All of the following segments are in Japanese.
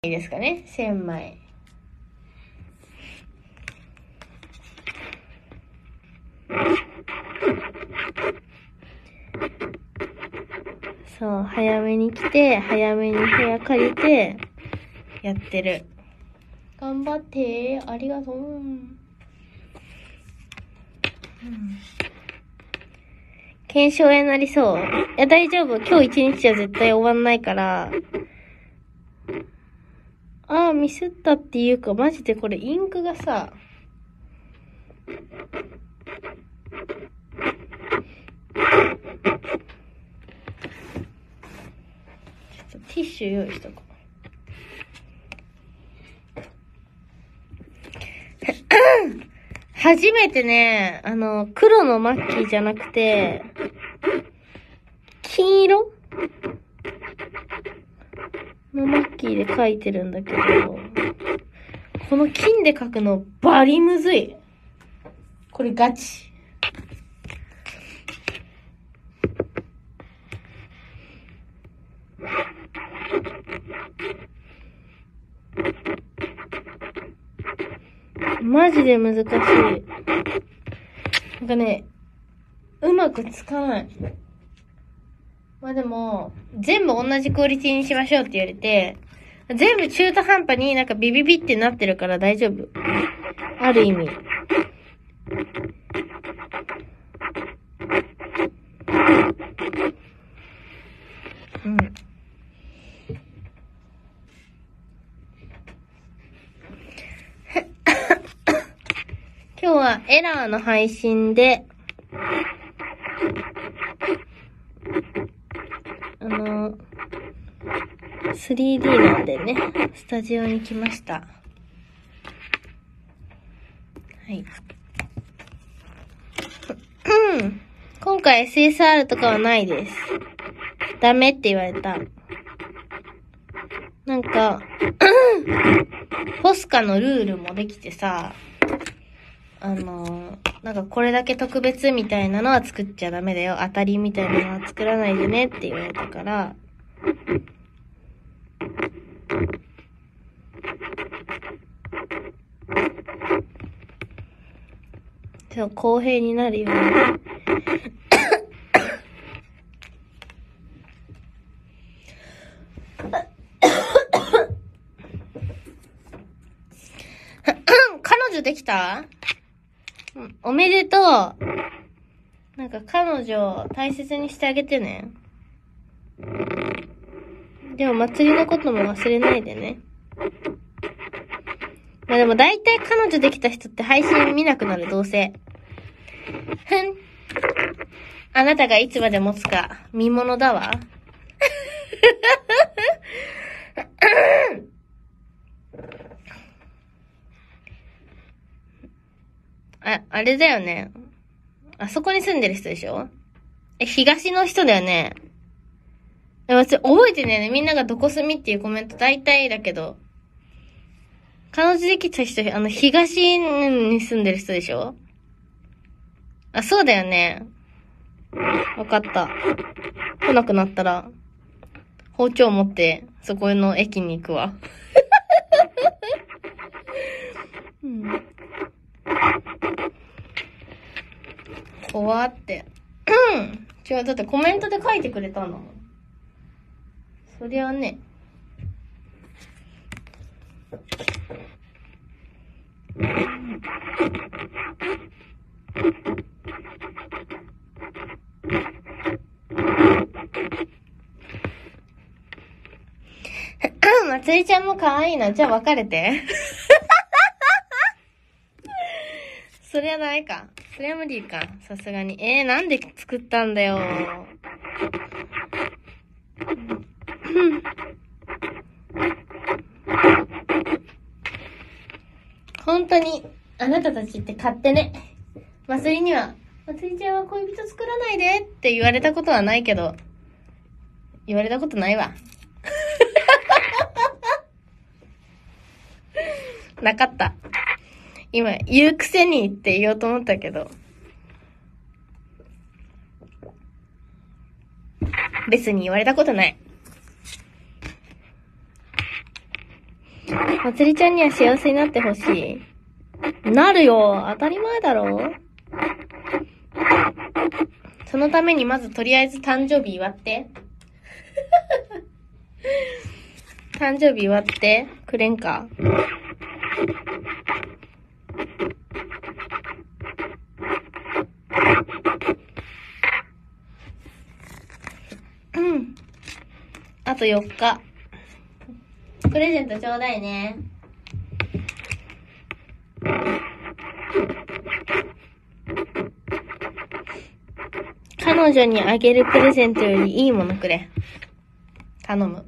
ですかね。1000枚。そう、早めに来て、早めに部屋借りて、やってる。頑張って、ありがとう。検証になりそう。いや、大丈夫。今日一日じゃ絶対終わんないから。ミスったっていうか、マジでこれインクがさ、ちょっとティッシュ用意しとこう。初めてね、黒のマッキーじゃなくて、金色のマッキーで描いてるんだけど、この金で描くのバリむずい。これガチ。マジで難しい。なんかね、うまくつかない。まあでも、全部同じクオリティにしましょうって言われて、全部中途半端になんかビビビってなってるから大丈夫。ある意味。うん。今日はエラーの配信で、3D なんでね、スタジオに来ました。はい。今回 SSR とかはないです。ダメって言われた。なんか、ポスカのルールもできてさ、なんかこれだけ特別みたいなのは作っちゃダメだよ。当たりみたいなのは作らないでねって言われたから、公平になるように。彼女できた？おめでとう。なんか彼女を大切にしてあげてね。でも祭りのことも忘れないでね。まあでも大体彼女できた人って配信見なくなる、どうせ。あなたがいつまで持つか見ものだわ。あれだよね。あそこに住んでる人でしょ？東の人だよね。私覚えてねえね。みんながどこ住みっていうコメント大体だけど。彼女できた人、東に住んでる人でしょ？そうだよね。わかった。来なくなったら、包丁持って、そこの駅に行くわ。うん。怖って。違う、だってコメントで書いてくれたんだもん。そりゃあね。まつりちゃんも可愛いな。じゃあ別れて。そりゃないか。そりゃ無理か。さすがに。なんで作ったんだよ。本当に、あなたたちって勝手ね。まつりには、まつりちゃんは恋人作らないでって言われたことはないけど、言われたことないわ。なかった。今、言うくせにって言おうと思ったけど。別に言われたことない。 まつりちゃんには幸せになってほしい。なるよ。当たり前だろ。そのためにまずとりあえず誕生日祝って。誕生日祝ってくれんか。あと4日。プレゼントちょうだいね。彼女にあげるプレゼントよりいいものくれ。頼む。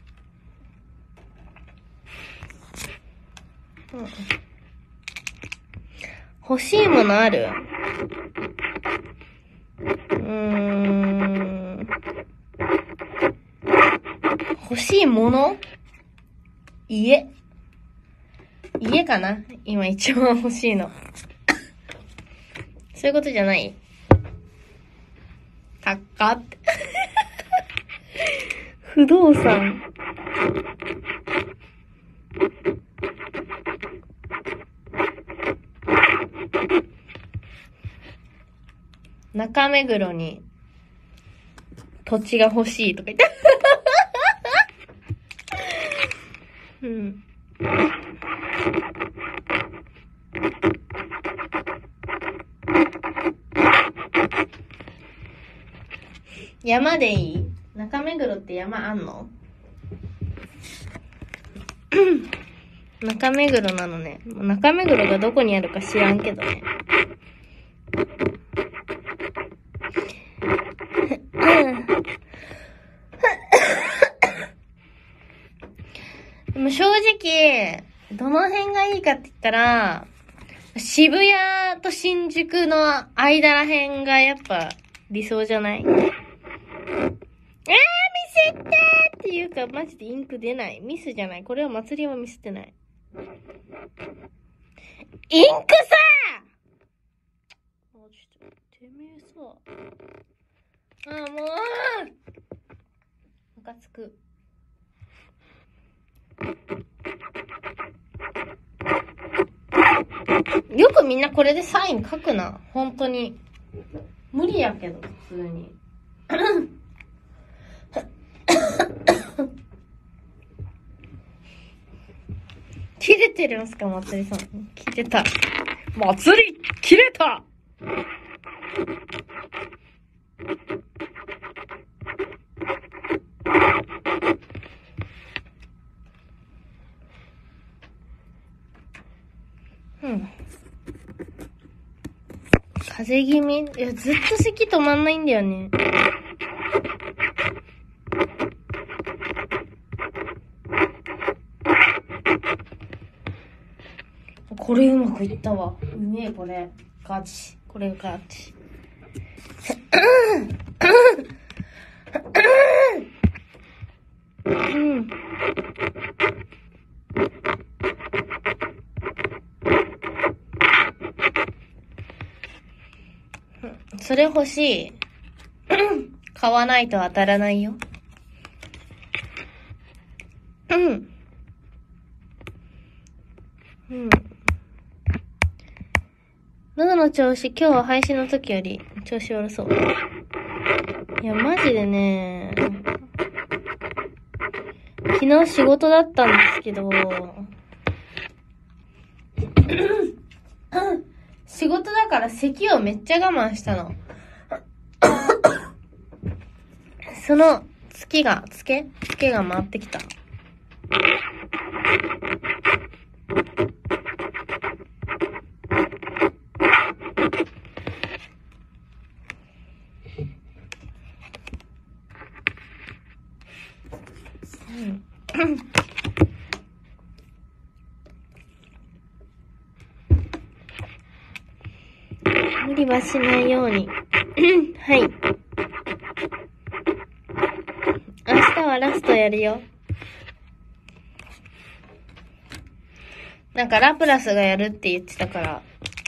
欲しいものある？欲しいもの？家かな？今一番欲しいの。そういうことじゃない？高って。不動産。中目黒に土地が欲しいとか言って。うん。山でいい？中目黒って山あんの？中目黒なのね。中目黒がどこにあるか知らんけどね。でも正直、どの辺がいいかって言ったら、渋谷と新宿の間ら辺がやっぱ理想じゃない？見せてっていうか、マジでインク出ない。ミスじゃない。これは祭りはミスってない。インクさあ、ちょっと、てめえさ。もうムカつく。よくみんなこれでサイン書くな。本当に。無理やけど、普通に。切れてるんすか、まつりさん。切れた。まつり切れた風邪気味？いや、ずっと咳止まんないんだよね。これうまくいったわ。うめえ、これ。ガチ。これガチ。それ欲しい。買わないと当たらないよ。喉の調子、今日は配信の時より調子悪そう。いや、マジでね、昨日仕事だったんですけど、仕事だから咳をめっちゃ我慢したの。そのツケが回ってきた。無理はしないように。はい。明日はラストやるよ。なんかラプラスがやるって言ってたから。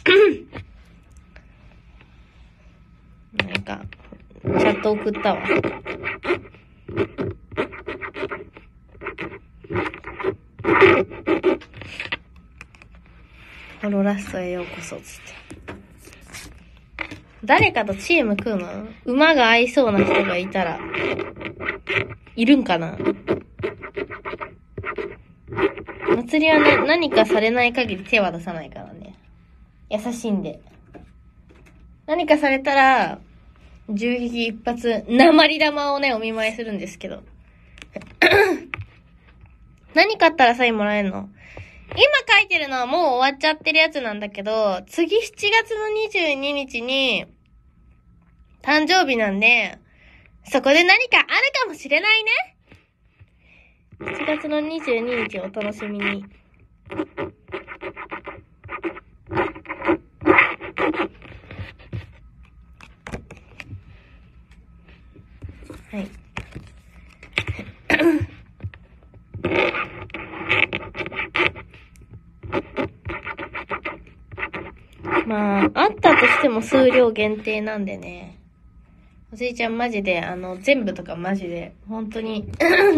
なんか、チャット送ったわ。 ホロラストへようこそ、つって。誰かとチーム組むの？馬が合いそうな人がいたら、いるんかな？祭りはね、何かされない限り手は出さないからね。優しいんで。何かされたら、銃撃一発、鉛玉をね、お見舞いするんですけど。何買ったらサインもらえるの？今書いてるのはもう終わっちゃってるやつなんだけど、次7月の22日に、誕生日なんで、そこで何かあるかもしれないね。7月の22日をお楽しみに。はい。まあ、あったとしても数量限定なんでね。おじいちゃんマジで、全部とかマジで、本当に、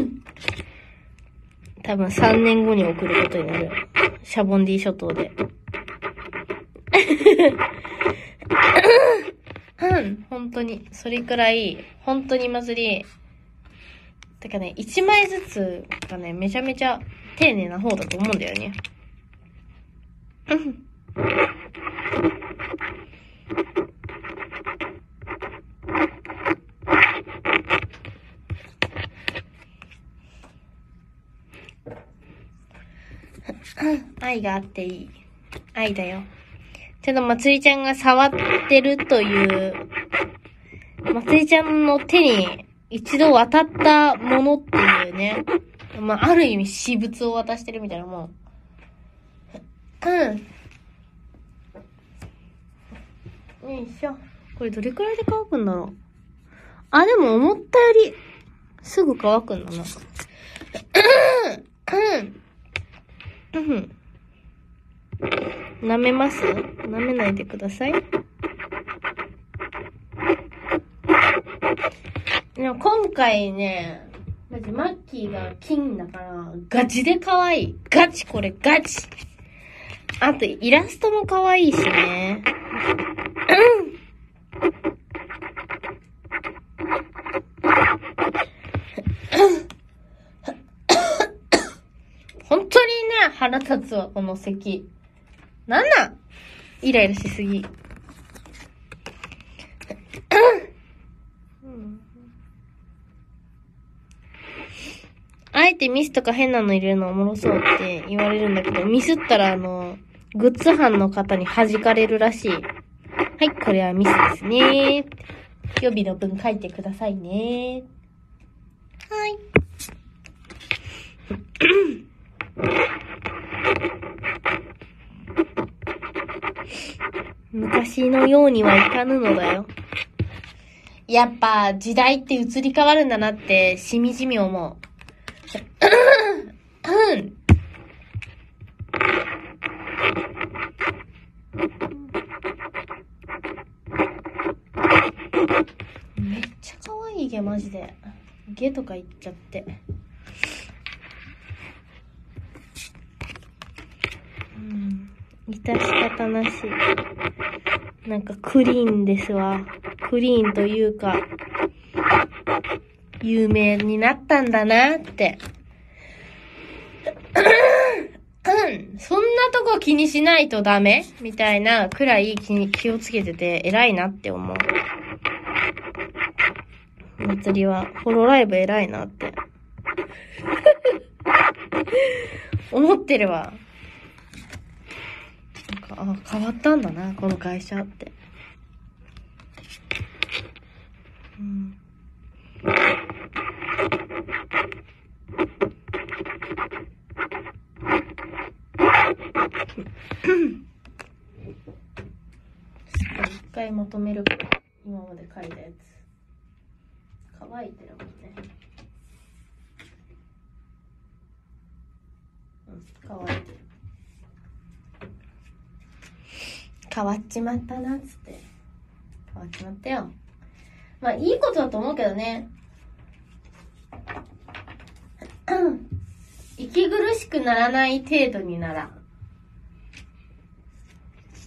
多分3年後に送ることになる。シャボンディ諸島で。本当に、それくらい、本当に祭り。てかね、1枚ずつがね、めちゃめちゃ丁寧な方だと思うんだよね。愛があっていい。愛だよ。ちょっとまつりちゃんが触ってるという、まつりちゃんの手に一度渡ったものっていうね。まあ、ある意味私物を渡してるみたいなもん。よいしょ。これどれくらいで乾くんだろう。あ、でも思ったよりすぐ乾くんだな。舐めます？舐めないでください。でも今回ね、マジマッキーが金だから、ガチで可愛い。ガチこれガチ。あとイラストも可愛いしね。本当にね、腹立つわ、この咳。なんなん？イライラしすぎ。あえてミスとか変なの入れるのおもろそうって言われるんだけど、ミスったらグッズ班の方に弾かれるらしい。はい、これはミスですね。予備の分書いてくださいね。はい。昔のようにはいかぬのだよ。やっぱ時代って移り変わるんだなってしみじみ思う。めっちゃ可愛いゲマジで。ゲとか言っちゃって。致し方なし。なんかクリーンですわ。クリーンというか、有名になったんだなって。そんなとこ気にしないとダメみたいなくらい気をつけてて偉いなって思う。祭りは、ホロライブ偉いなって。思ってるわ。なんか、変わったんだな、この会社って。一回まとめるか。今まで書いたやつ。乾いてるもんね。乾いてる。変わっちまったなっつって。変わっちまったよ。まあいいことだと思うけどね。息苦しくならない程度になら。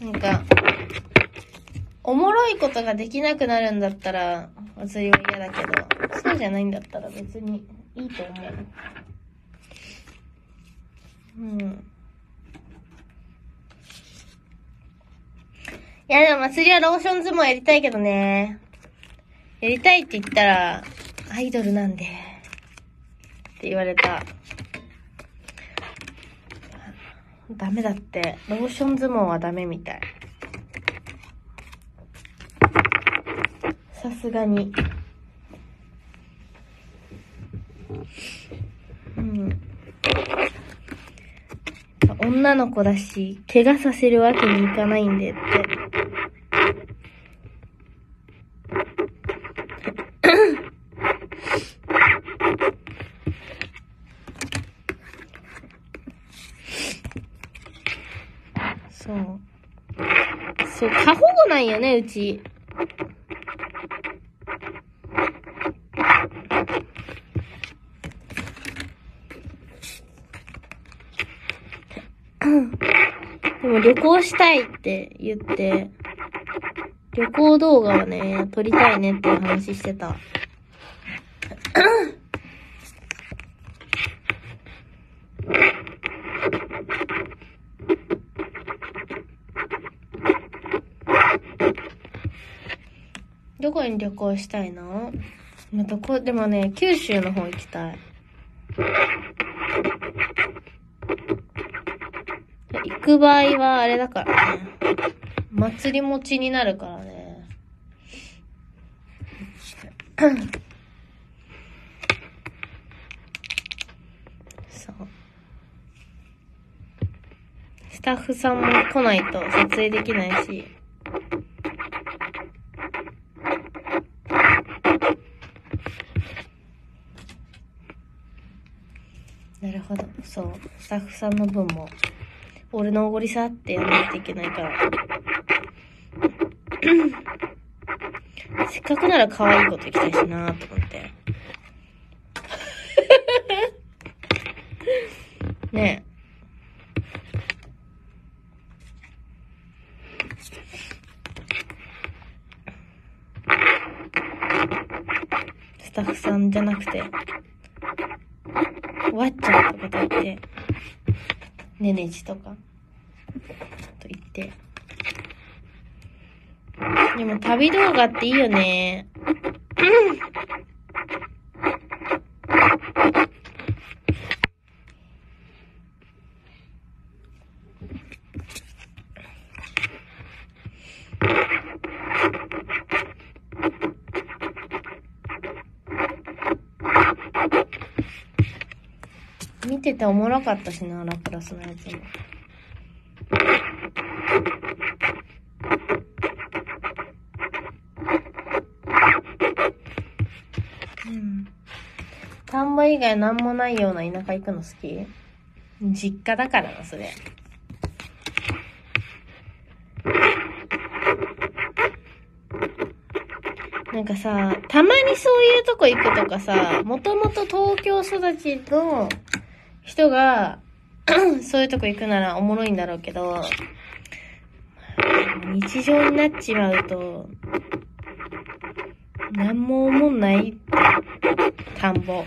なんか、おもろいことができなくなるんだったら、祭りは嫌だけど、そうじゃないんだったら別にいいと思う。うん。いやでも祭りはローション相撲やりたいけどね。やりたいって言ったら、アイドルなんで。って言われた。ダメだって。ローション相撲はダメみたい。さすがに。うん。女の子だし、怪我させるわけにいかないんでって。そう。そう、過保護なんよね、うち。でも旅行したいって言って、旅行動画をね、撮りたいねっていう話してた。どこに旅行したいの？でもね、九州の方行きたい。行く場合はあれだからね。祭り持ちになるからね。そう。スタッフさんも来ないと撮影できないし。なるほど。そう。スタッフさんの分も、俺のおごりさってやらないといけないから。せっかくなら可愛いこと行きたいしなーと思って。ねえ。スタッフさんじゃなくて、わっちゃんとかと言って、ねねちとか、と言って。でも旅動画っていいよね。見てておもろかったしな、ラプラスのやつも。田んぼ以外なんもないような田舎行くの好き？実家だからな、それ。なんかさ、たまにそういうとこ行くとかさ、もともと東京育ちの人がそういうとこ行くならおもろいんだろうけど、日常になっちまうと、なんも思んない、田んぼ。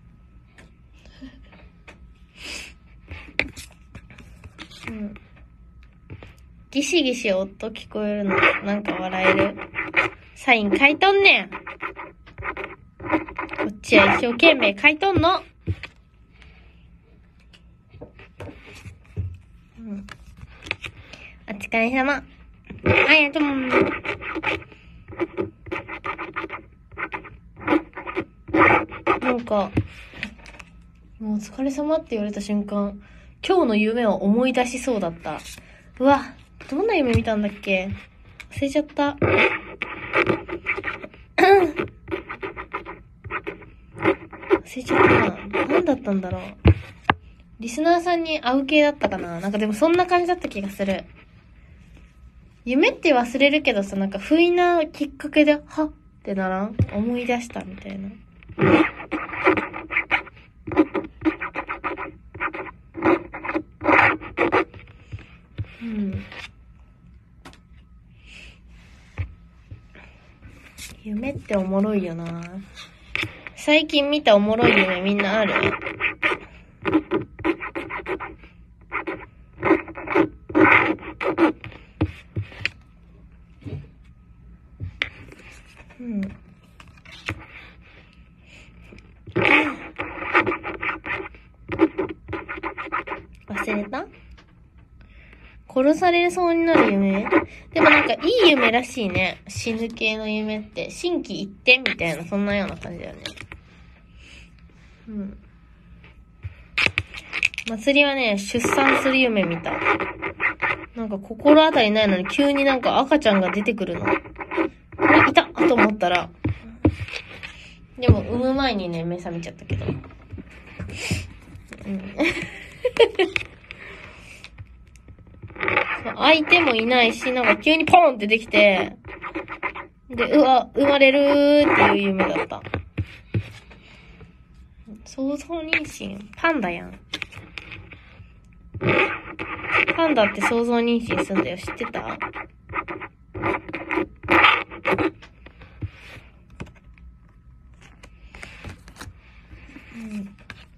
うん。ギシギシ音聞こえるの、なんか笑える。サイン書いとんねん。こっちは一生懸命書いとんの。うん。お疲れ様。ありがとう。なんか、もうお疲れ様って言われた瞬間、今日の夢を思い出しそうだった。うわ、どんな夢見たんだっけ？忘れちゃった。忘れちゃったな。何だったんだろう。リスナーさんに会う系だったかな。なんかでもそんな感じだった気がする。夢って忘れるけどさ、なんか不意なきっかけで、はっってならん？思い出したみたいな。うん。 夢っておもろいよな。最近見たおもろい夢みんなある？うん。忘れた？殺されそうになる夢？でもなんかいい夢らしいね。死ぬ系の夢って。心機一転みたいな、そんなような感じだよね。うん。祭りはね、出産する夢見た。なんか心当たりないのに急になんか赤ちゃんが出てくるの。いたと思ったら。でも産む前にね、目覚めちゃったけど。うん。相手もいないし、なんか急にポンってできて、で、生まれるーっていう夢だった。想像妊娠？パンダやん。パンダって想像妊娠すんだよ。知ってた？うん。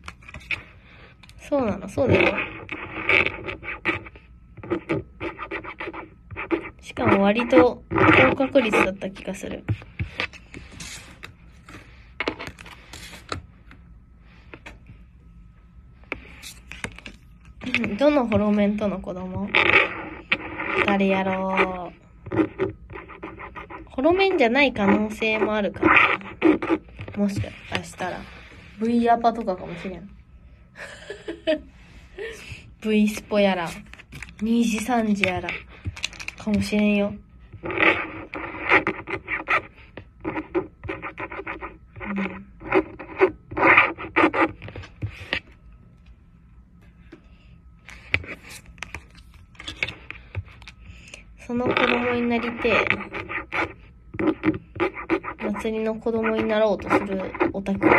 そうなの、そうだよ。しかも割と高確率だった気がする。どのホロメンとの子供？誰やろう。ホロメンじゃない可能性もあるから。もしかしたら。V アパとかかもしれん。V スポやら、2時3時やら、かもしれんよ。その子供になりて、祭りの子供になろうとするオタクが、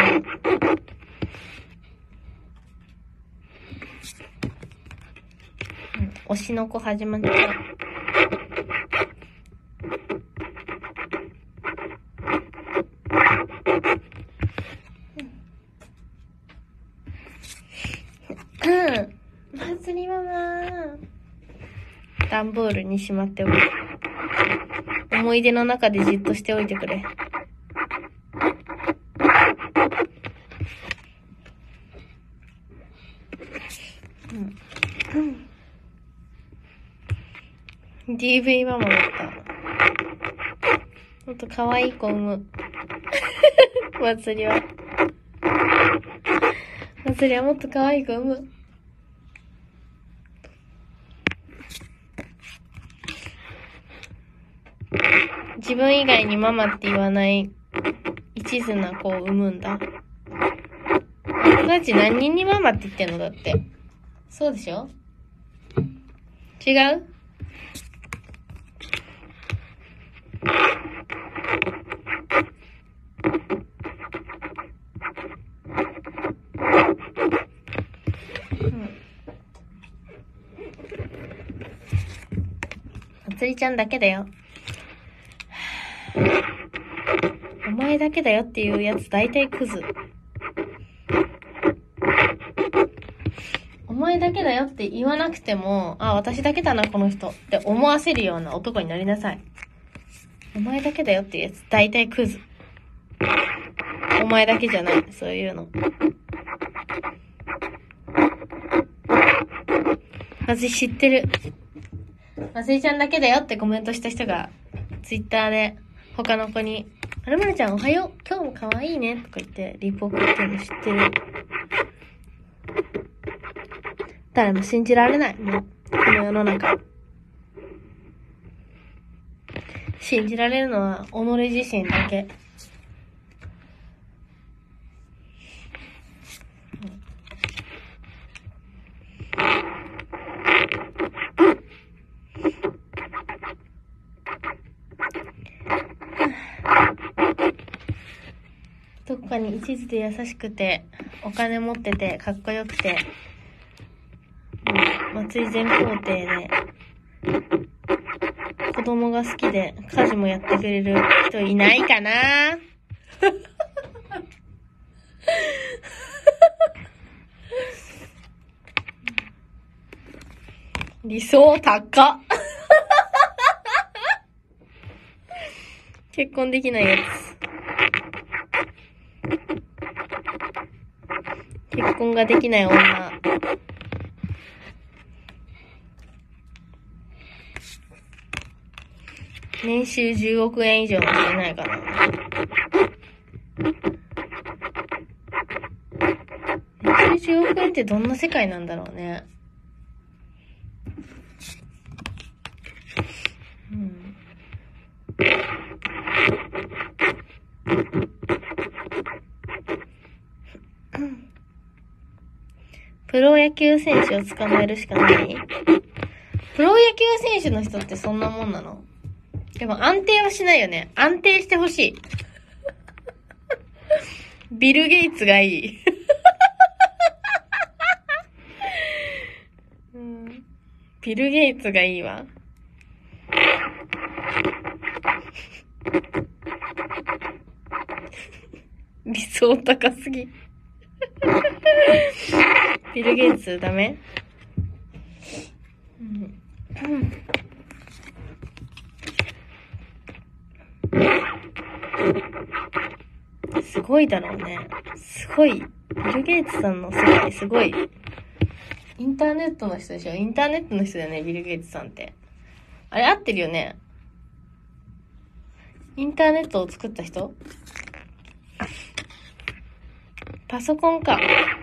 推しの子始まっちゃう。祭りママ。段ボールにしまっておく。思い出の中でじっとしておいてくれ。DV ママだった。ほんと可愛い子産む。祭りはもっと可愛い子産む。自分以外にママって言わない一途な子を産むんだ。僕たち何人にママって言ってんのだって。そうでしょ？違う？まつりちゃんだけだよ。お前だけだよっていうやつ大体クズ。お前だけだよって言わなくても、あ、私だけだなこの人って思わせるような男になりなさい。お前だけだよっていうやつ大体クズ。お前だけじゃない、そういうの。私知ってる。まつりちゃんだけだよってコメントした人がツイッターで他の子に、あらまるちゃんおはよう、今日も可愛いねとか言ってリポートってるの知ってる。誰も信じられない。もうこの世の中。信じられるのは己自身だけ。どこかに一途で優しくて、お金持ってて、かっこよくて、松井全皇帝で、子供が好きで家事もやってくれる人いないかな理想高っ結婚できないやつ。結婚ができない女。年収10億円以上の人いないかな。年収10億円ってどんな世界なんだろうね。プロ野球選手を捕まえるしかない？プロ野球選手の人ってそんなもんなの？でも安定はしないよね。安定してほしい。ビル・ゲイツがいい。ビル・ゲイツがいいわ。理想高すぎ。ビル・ゲイツダメ？すごいだろうね。すごい。ビル・ゲイツさんの世界すごい。インターネットの人でしょ？インターネットの人だよね、ビル・ゲイツさんって。あれ合ってるよね？インターネットを作った人？パソコンか。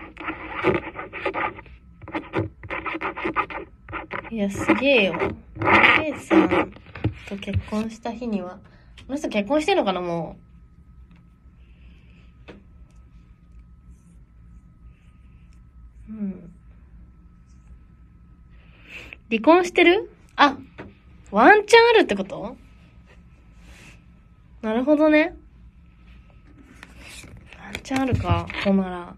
いや、すげえよ。ビル・ゲイツさんと結婚した日には、この人結婚してんのかな、もう。離婚してる？あ、ワンチャンあるってこと？なるほどね。ワンチャンあるか、ほなら。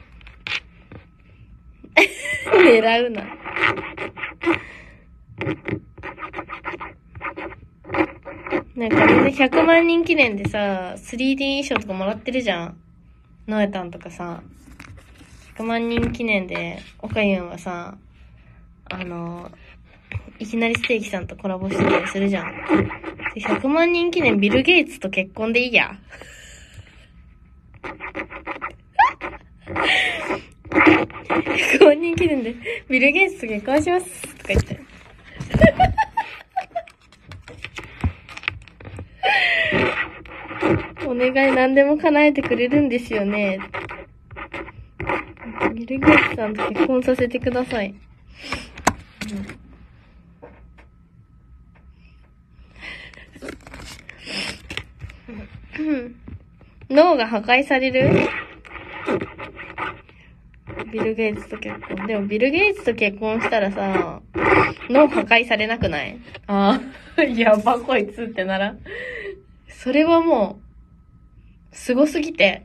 狙うな。なんかみんな100万人記念でさ、3D 衣装とかもらってるじゃん。ノエタンとかさ。100万人記念で、オカユンはさ、いきなりステーキさんとコラボしてたりするじゃん。100万人記念ビル・ゲイツと結婚でいいや。100万人記念でビル・ゲイツと結婚しますとか言って。お願い何でも叶えてくれるんですよね。ビル・ゲイツさんと結婚させてください。脳が破壊される？ビル・ゲイツと結婚。でもビル・ゲイツと結婚したらさ、脳破壊されなくない？ああ、やばこいつってなら。それはもう、すごすぎて。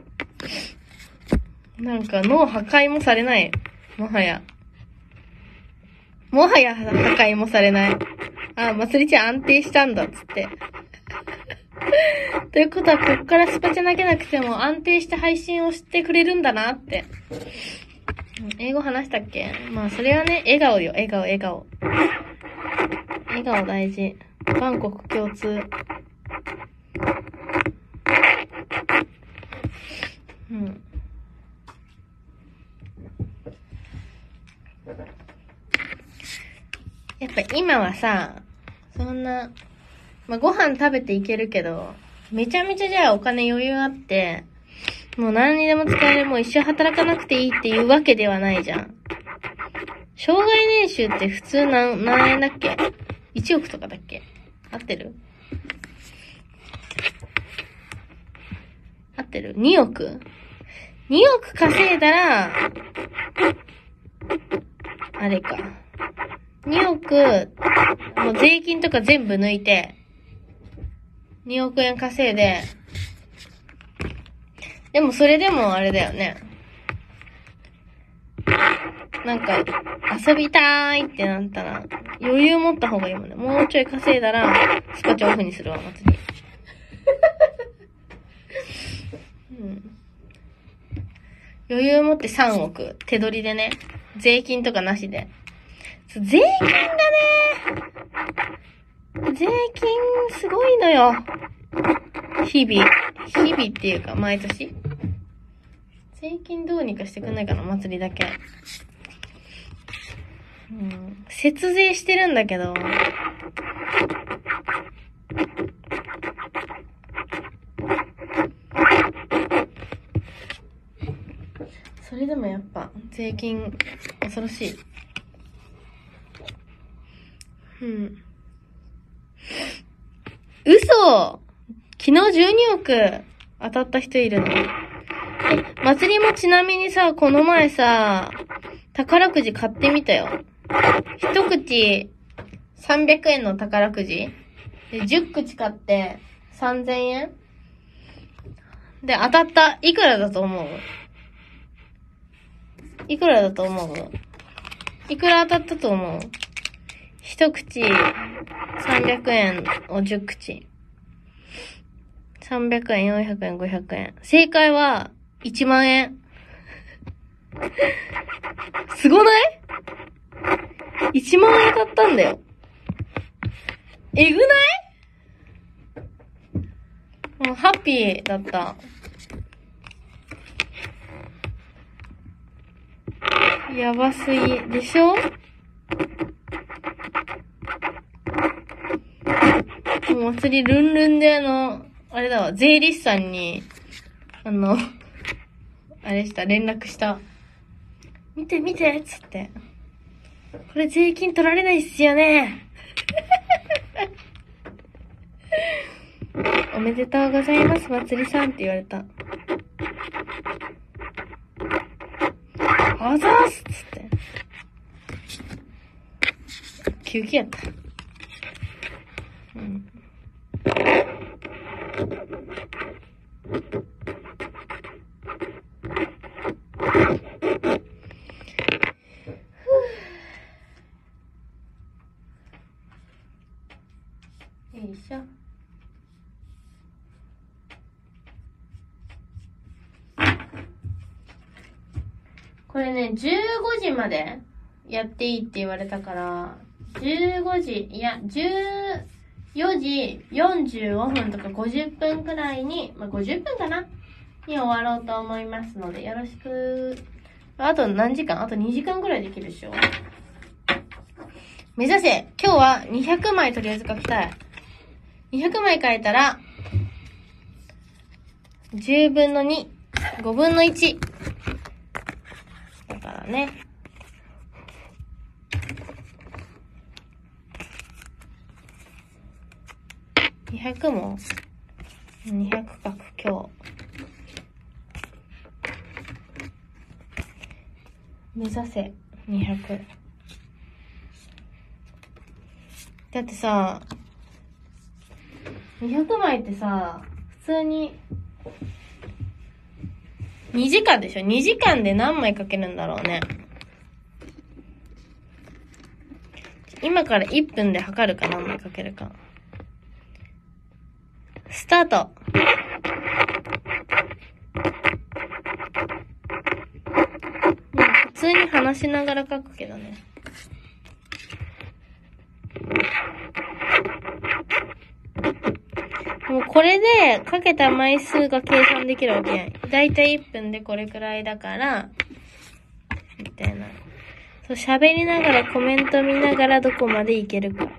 なんか脳破壊もされない。もはや破壊もされない。あ、まつりちゃん安定したんだっつって。ということは、こっからスパチャ投げなくても安定して配信をしてくれるんだなって。英語話したっけ？まあ、それはね、笑顔よ、笑顔。笑顔大事。万国共通。やっぱ今はさ、そんな、まあ、ご飯食べていけるけど、めちゃめちゃじゃあお金余裕あって、もう何にでも使える、もう一生働かなくていいっていうわけではないじゃん。障害年収って普通何円だっけ？ 1 億とかだっけ？合ってる？ 2 億？ 2 億稼いだら、あれか。2億、もう税金とか全部抜いて、2億円稼いで、でもそれでもあれだよね。なんか、遊びたーいってなったら、 余裕持った方がいいもんね。もうちょい稼いだら、スカチオフにするわ、祭り。うん。余裕持って3億。手取りでね。税金とかなしで。税金がね、税金すごいのよ。日々っていうか、毎年。税金どうにかしてくんないかな、祭りだけ。うん。節税してるんだけど。それでもやっぱ、税金、恐ろしい。うん。嘘！昨日12億当たった人いるの？祭りもちなみにさ、この前さ、宝くじ買ってみたよ。一口300円の宝くじで、10口買って3000円で、当たった。いくらだと思う？いくらだと思う？いくら当たったと思う？一口300円を10口。300円、400円、500円。正解は1万円。すごない？ 1 万円当たったんだよ。えぐない？もうハッピーだった。やばすぎでしょ？もう祭りルンルンであれだわ、税理士さんに、あれした、連絡した。見て見てつって。これ税金取られないっすよね。おめでとうございます、祭りさんって言われた。あざーすっつって。休憩やった。うん。よいしょ。これね、15時までやっていいって言われたから、15時、いや、14時45分とか50分くらいに、まあ、50分かなに終わろうと思いますので、よろしく。あと何時間？あと2時間くらいできるでしょ？目指せ！今日は200枚とりあえず書きたい。200枚書いたら、10分の2、5分の1。だからね。200も、200書く、今日。目指せ、200。だってさ、200枚ってさ、普通に、2時間でしょ？ 2 時間で何枚書けるんだろうね。今から1分で測るか何枚書けるか。スタート。もう普通に話しながら書くけどね。もうこれでかけた枚数が計算できるわけやん。だいたい1分でこれくらいだから、みたいな。そう、喋りながらコメント見ながらどこまでいけるか。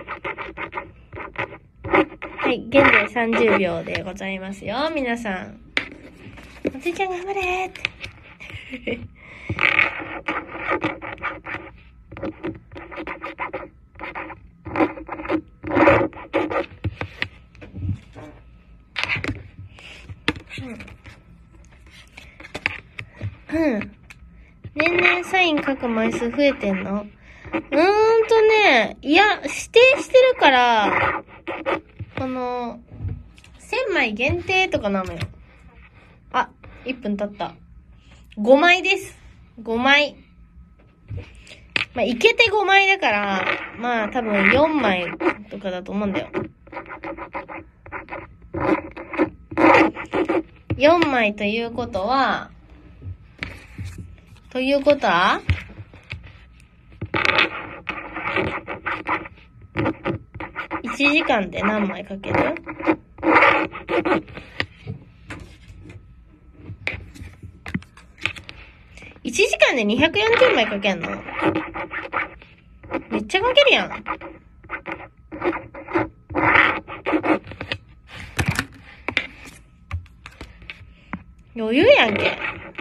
はい、現在30秒でございますよ、皆さん。おじいちゃん頑張れーって。年々サイン書く枚数増えてんの？いや、指定してるから、1000枚限定とかなのよ。あ、1分経った。5枚です。5枚。 まあ、いけて5枚だから、まあ多分4枚とかだと思うんだよ。4枚ということは、1時間で何枚かける？1時間で240枚かけんの？めっちゃかけるやん。余裕やんけ。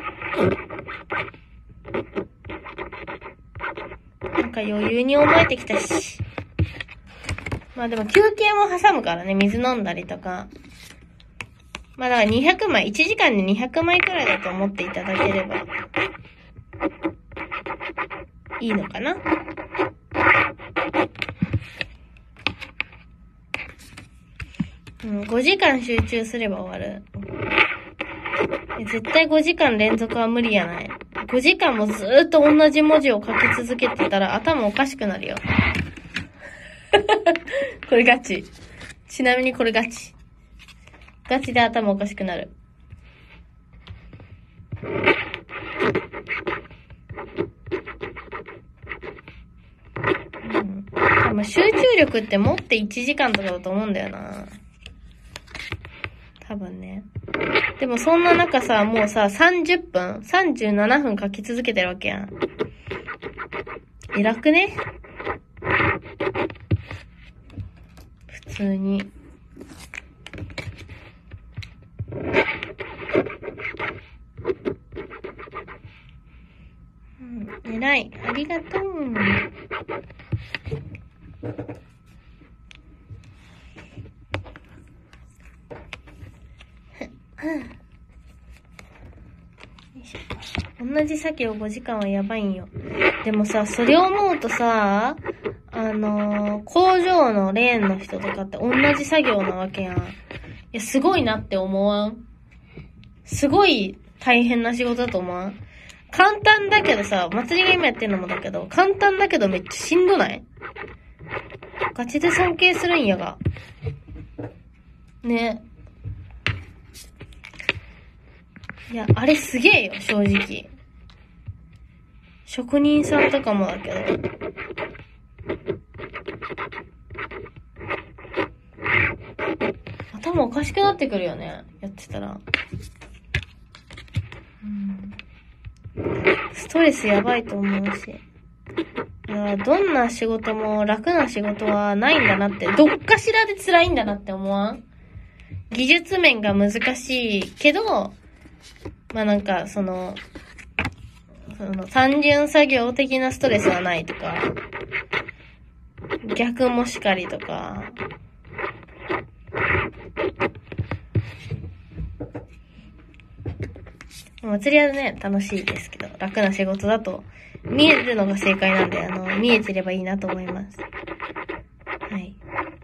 なんか余裕に思えてきたし。まあでも休憩も挟むからね、水飲んだりとか。まあだから200枚、1時間で200枚くらいだと思っていただければいいのかな。5時間集中すれば終わる。絶対5時間連続は無理やない。5時間もずーっと同じ文字を書き続けてたら頭おかしくなるよ。これガチ。ちなみにこれガチ。ガチで頭おかしくなる。多分集中力って持って1時間とかだと思うんだよな。多分ね。でもそんな中さ、もうさ、30分 ?37 分書き続けてるわけやん。偉くね？普通に。偉い。ありがとう。同じ作業5時間はやばいんよ。でもさ、それを思うとさ、工場のレーンの人とかって同じ作業なわけやん。いや、すごいなって思わん？すごい大変な仕事だと思わん？簡単だけどさ、祭りが今やってるのもだけど、簡単だけどめっちゃしんどない？ガチで尊敬するんやが。ね。いや、あれすげえよ、正直。職人さんとかもだけど。頭おかしくなってくるよね、やってたら。ストレスやばいと思うし。いや、どんな仕事も楽な仕事はないんだなって、どっかしらで辛いんだなって思わん？技術面が難しいけど、まあなんか、その単純作業的なストレスはないとか、逆もしかりとか、祭りはね、楽しいですけど、楽な仕事だと、見えるのが正解なんで、見えてればいいなと思います。はい。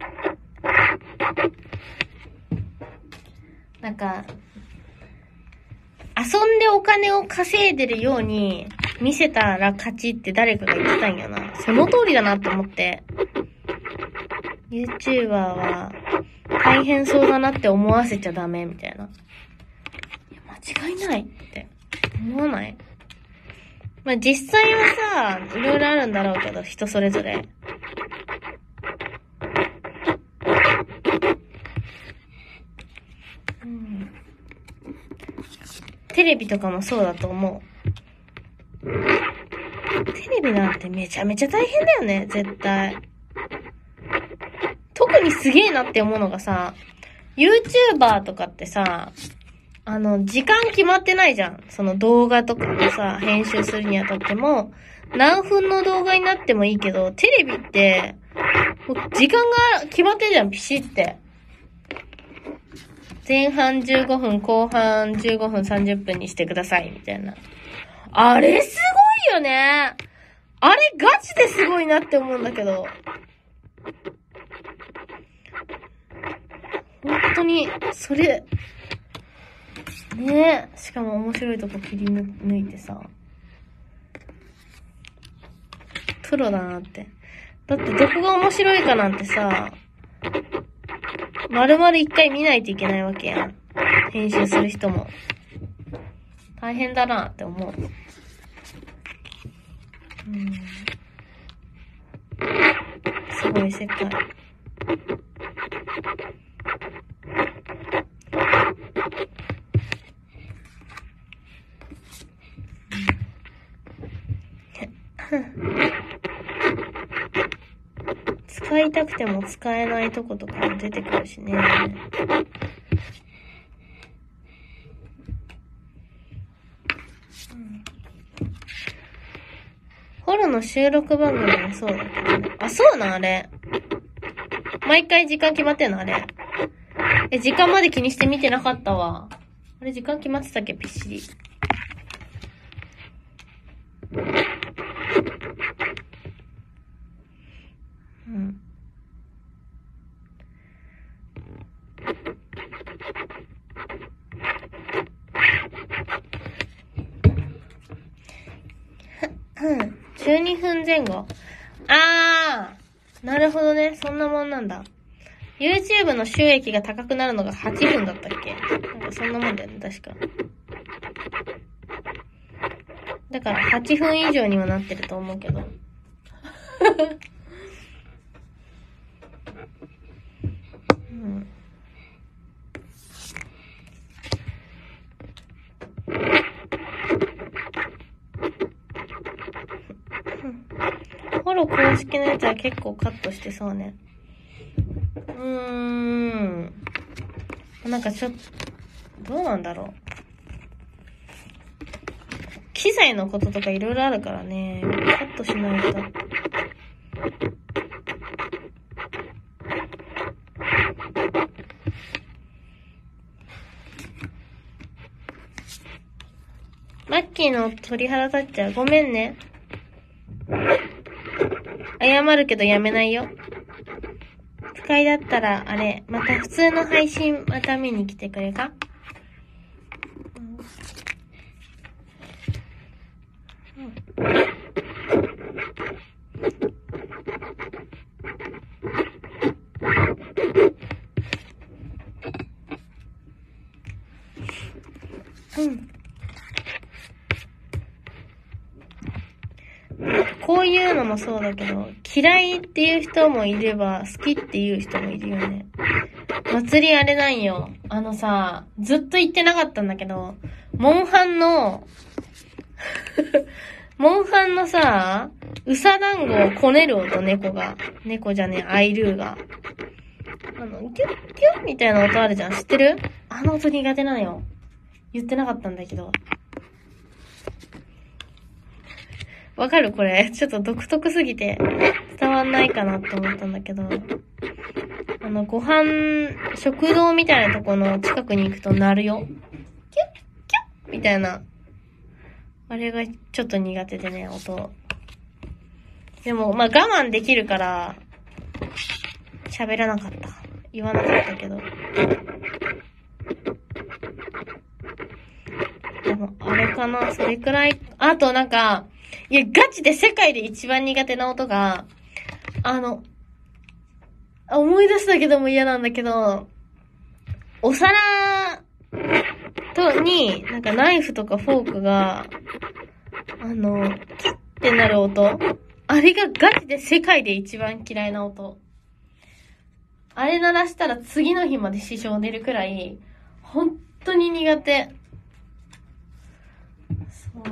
なんか、遊んでお金を稼いでるように見せたら勝ちって誰かが言ってたんやな。その通りだなって思って。YouTuber は大変そうだなって思わせちゃダメみたいな。いや、間違いないって思わない？まあ、実際はさ、いろいろあるんだろうけど、人それぞれ。テレビとかもそうだと思う。テレビなんてめちゃめちゃ大変だよね、絶対。特にすげえなって思うのがさ、YouTuber とかってさ、時間決まってないじゃん。その動画とかもさ、編集するにあたっても、何分の動画になってもいいけど、テレビって、もう時間が決まってるじゃん、ピシって。前半15分、後半15分30分にしてください、みたいな。あれすごいよね。あれガチですごいなって思うんだけど。本当に、それ、ねえ。しかも面白いとこ切り抜いてさ。 プロだなって。だってどこが面白いかなんてさ、丸々一回見ないといけないわけやん。編集する人も。大変だなって思う。すごい世界。使いたくても使えないとことかも出てくるしね。ホロの収録番組もそうだけどね。あ、そうなんあれ。毎回時間決まってんのあれ。時間まで気にして見てなかったわ。あれ時間決まってたっけぴっしり。12分前後。なるほどね。そんなもんなんだ。YouTube の収益が高くなるのが8分だったっけ？なんかそんなもんだよね、確か。だから8分以上にはなってると思うけど。フォロー公式のやつは結構カットしてそうね。なんかちょっと、どうなんだろう。機材のこととかいろいろあるからね。カットしないと。マッキーの鳥肌立っちゃう。ごめんね。謝るけどやめないよ。使いだったら、あれ、また普通の配信また見に来てくれか？こういうのもそうだけど、嫌いっていう人もいれば、好きっていう人もいるよね。祭りあれなんよ。ずっと言ってなかったんだけど、モンハンのさ、うさ団子をこねる音、猫じゃねえ、アイルーが。ギュッギュッみたいな音あるじゃん。知ってる？あの音苦手なのよ。言ってなかったんだけど。わかるこれ。ちょっと独特すぎて伝わんないかなって思ったんだけど。ご飯、食堂みたいなとこの近くに行くと鳴るよ。キュッキュッみたいな。あれがちょっと苦手でね、音。でも、我慢できるから、喋らなかった。言わなかったけど。でも、あれかな、それくらい。あとガチで世界で一番苦手な音が、思い出すだけでも嫌なんだけど、お皿に、ナイフとかフォークが、キュッてなる音。あれがガチで世界で一番嫌いな音。あれ鳴らしたら次の日まで支障出るくらい、本当に苦手。そう。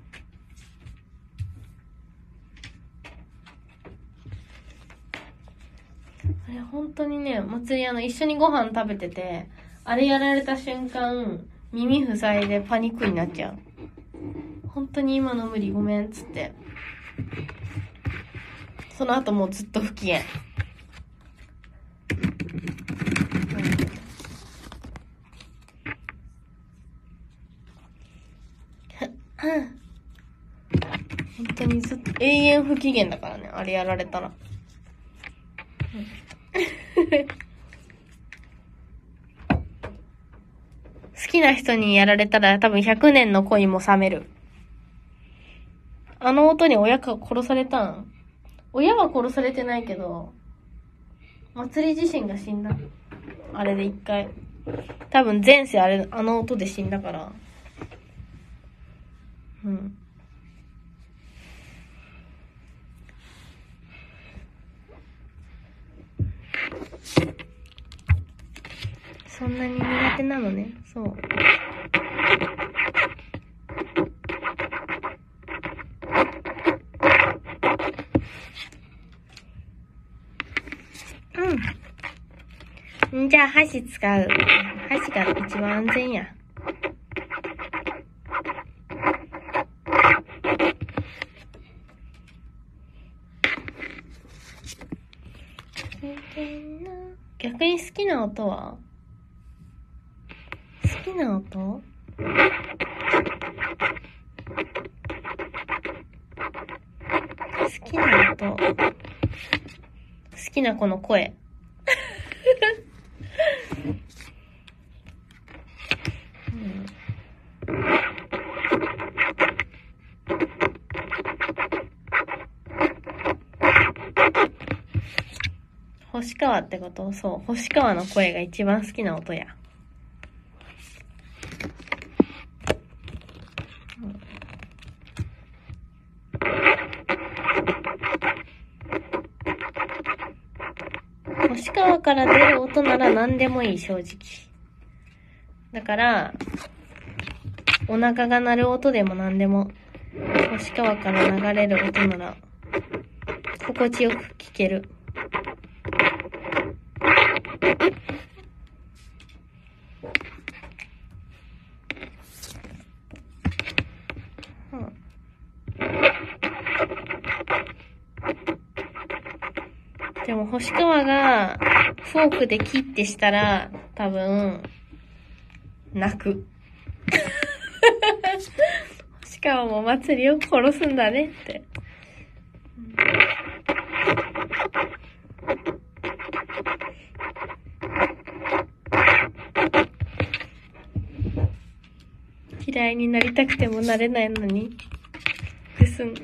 あれ本当にね、祭り一緒にご飯食べてて、あれやられた瞬間、耳塞いでパニックになっちゃう。本当に今の無理ごめんっつって。その後もうずっと不機嫌。本当にずっと永遠不機嫌だからね、あれやられたら。好きな人にやられたら多分100年の恋も冷める。 あの音に親が殺されたん？親は殺されてないけど、祭り自身が死んだ。あれで一回。多分前世あの音で死んだから。うん。そんなに苦手なのね。そう。うん。じゃあ箸使う。箸が一番安全や。逆に好きな音は？好きな音？好きな音。好きな子の声。星川ってこと？そう。星川の声が一番好きな音や。星川から出る音なら何でもいい、正直。だから、お腹が鳴る音でも何でも、星川から流れる音なら、心地よく聞ける。でも星川がフォークで切ってしたら多分泣く。星川も祭りを殺すんだねって。嫌いになりたくてもなれないのに。ぐすん。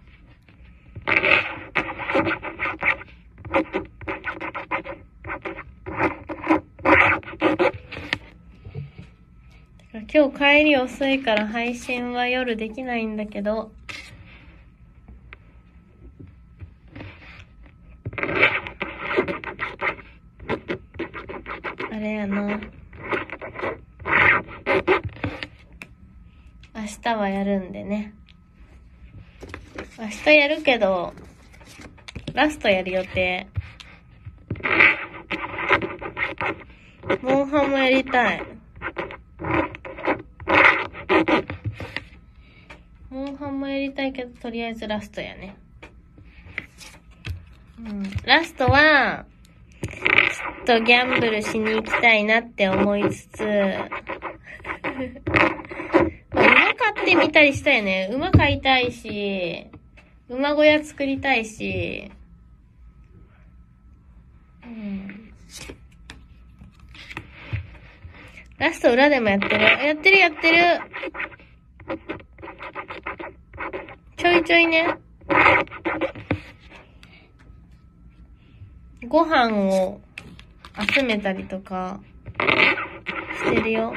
今日帰り遅いから配信は夜できないんだけど、あれやな。明日はやるんでね。明日やるけど、ラストやる予定。モンハンもやりたい。モンハンもやりたいけど、とりあえずラストやね。ラストは、ちょっとギャンブルしに行きたいなって思いつつ、馬買ってみたりしたよね。馬買いたいし、馬小屋作りたいし、ラスト裏でもやってる。やってる。ちょいちょいね。ご飯を集めたりとかしてるよ。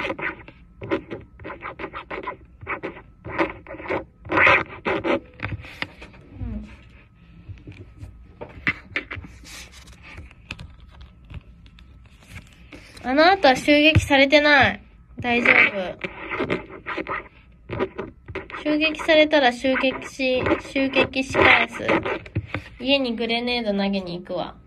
あの後は襲撃されてない。大丈夫。襲撃されたら襲撃し返す。家にグレネード投げに行くわ。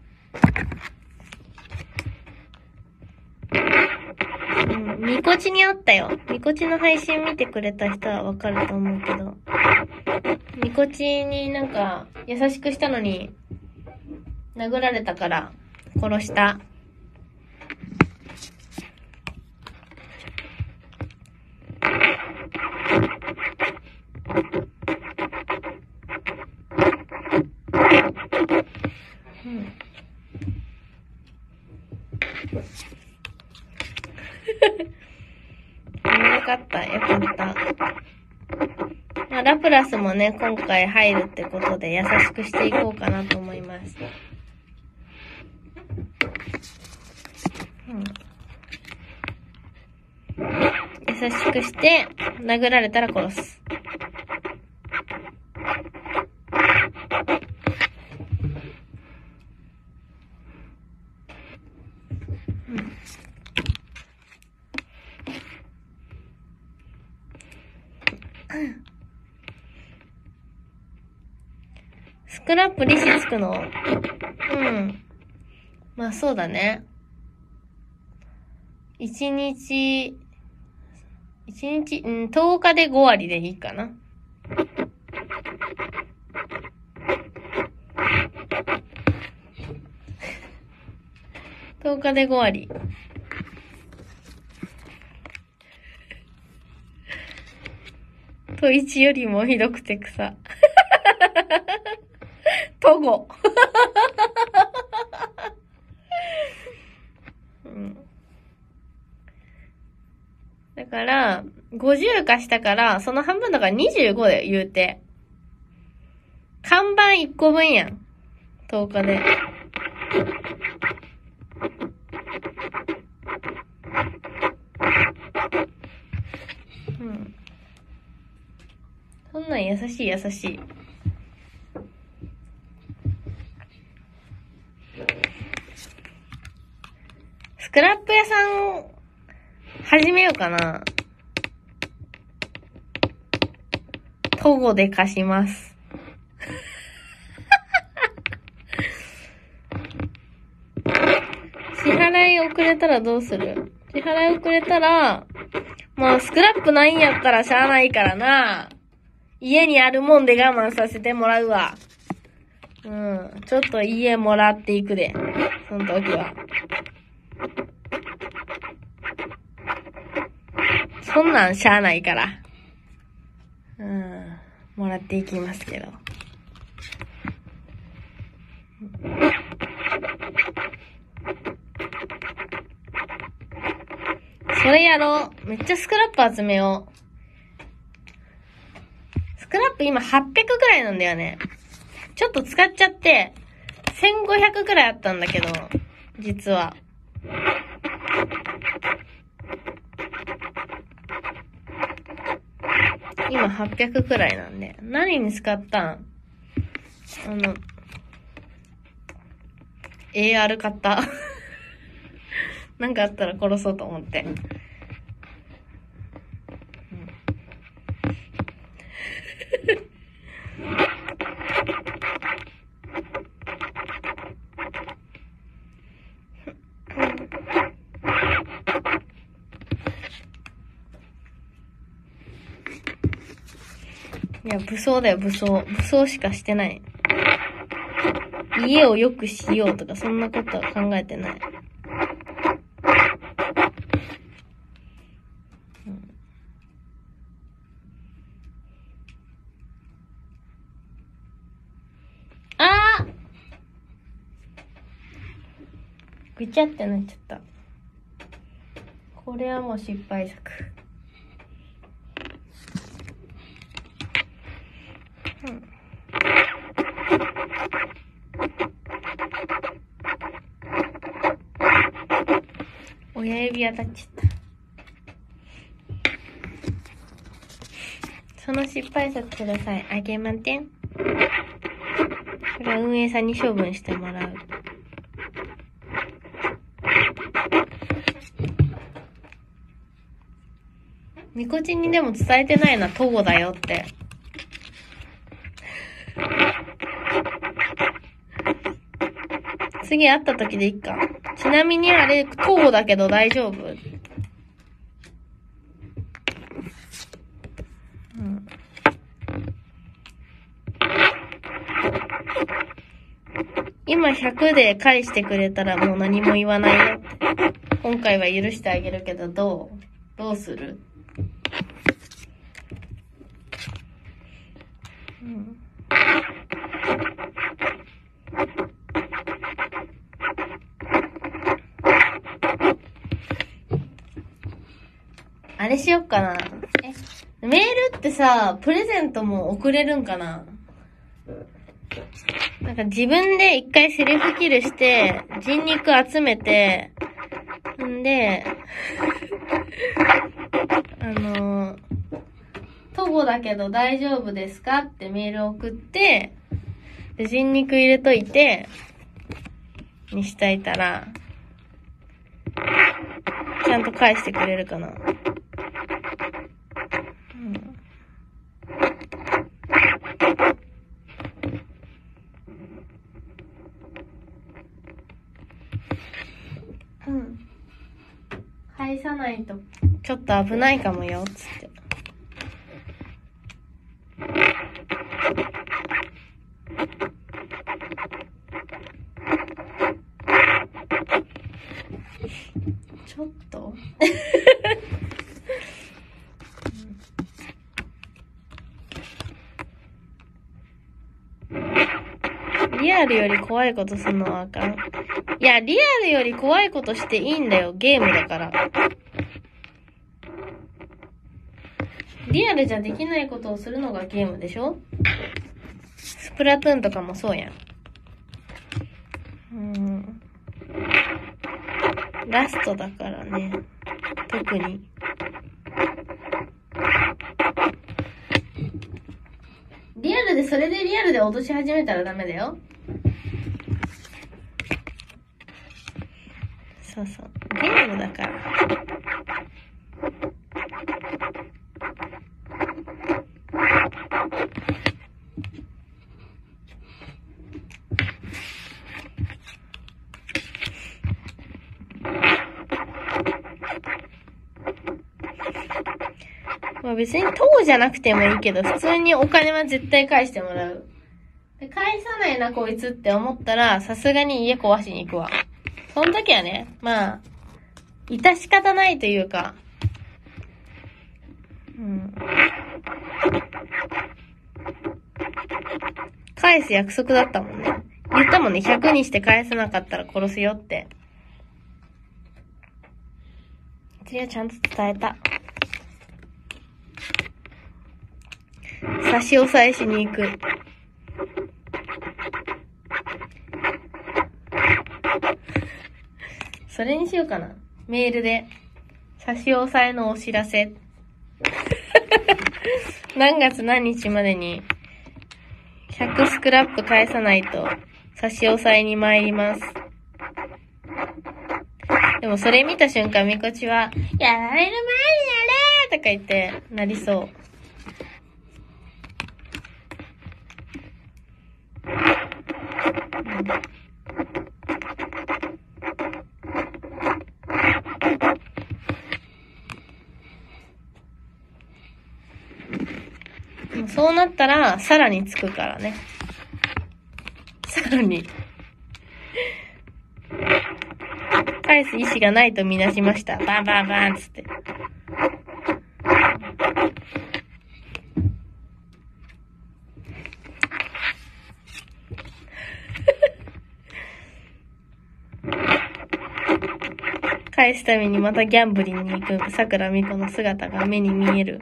みこちにあったよ。みこちの配信見てくれた人はわかると思うけど。みこちになんか優しくしたのに殴られたから殺した。よかった。まあ、 ラプラスもね、今回入るってことで優しくしていこうかなと思います。優しくして、殴られたら殺す。スクラップ利子つくの？まあそうだね。1日、10日で5割でいいかな。10日で5割。と1よりもひどくて草。トゴ。だから、50化したから、その半分だから25で言うて。看板1個分やん。10日で。そんなん優しい優しい。スクラップ屋さん、始めようかな。トゴで貸します。支払い遅れたらどうする？支払い遅れたら、もうスクラップないんやったらしゃあないからな。家にあるもんで我慢させてもらうわ。ちょっと家もらっていくで。その時は。そんなんしゃあないから。もらっていきますけど。それやろう。めっちゃスクラップ集めよう。スクラップ今800くらいなんだよね。ちょっと使っちゃって、1500くらいあったんだけど、実は。今800くらいなんで。何に使ったん？AR 買った。なんかあったら殺そうと思って。いや、武装だよ、武装。武装しかしてない。家を良くしようとか、そんなことは考えてない。ぐちゃってなっちゃった。これはもう失敗作。親指当たっちゃった。その失敗作ください。あげまてん。これは運営さんに処分してもらう。みこちんにでも伝えてないな、トゴだよって。次会った時でいいか。ちなみにあれ、トゴだけど大丈夫？今100で返してくれたらもう何も言わないよって。今回は許してあげるけど、どうする？あれしよっかな。メールっってさ、プレゼントも送れるんかな？なんか自分で一回セルフキルして、人肉集めて、んで、トボだけど大丈夫ですかってメール送って、で、人肉入れといて、にしといたら、ちゃんと返してくれるかな。返さないと、ちょっと危ないかもよ、つって。ちょっとリアルより怖いことするのはあかん。いや、リアルより怖いことしていいんだよ。ゲームだから。リアルじゃできないことをするのがゲームでしょ？スプラトゥーンとかもそうやん。ラストだからね。特に。リアルで、それでリアルで脅し始めたらダメだよ。そうそう。ゲームだから。まあ別に当じゃなくてもいいけど、普通にお金は絶対返してもらう。で、返さないなこいつって思ったら、さすがに家壊しに行くわ。その時はね、まあ、致し方ないというか、返す約束だったもんね。言ったもんね、100にして返さなかったら殺すよって。次はちゃんと伝えた。差し押さえしに行く。それにしようかな。メールで。差し押さえのお知らせ。何月何日までに100スクラップ返さないと差し押さえに参ります。でもそれ見た瞬間、みこちは、やられる前にやれーとか言ってなりそう。そうなったら、さらにつくからね。さらに。返す意思がないとみなしました。バンバンバンつって。返すためにまたギャンブリンに行く桜美子の姿が目に見える。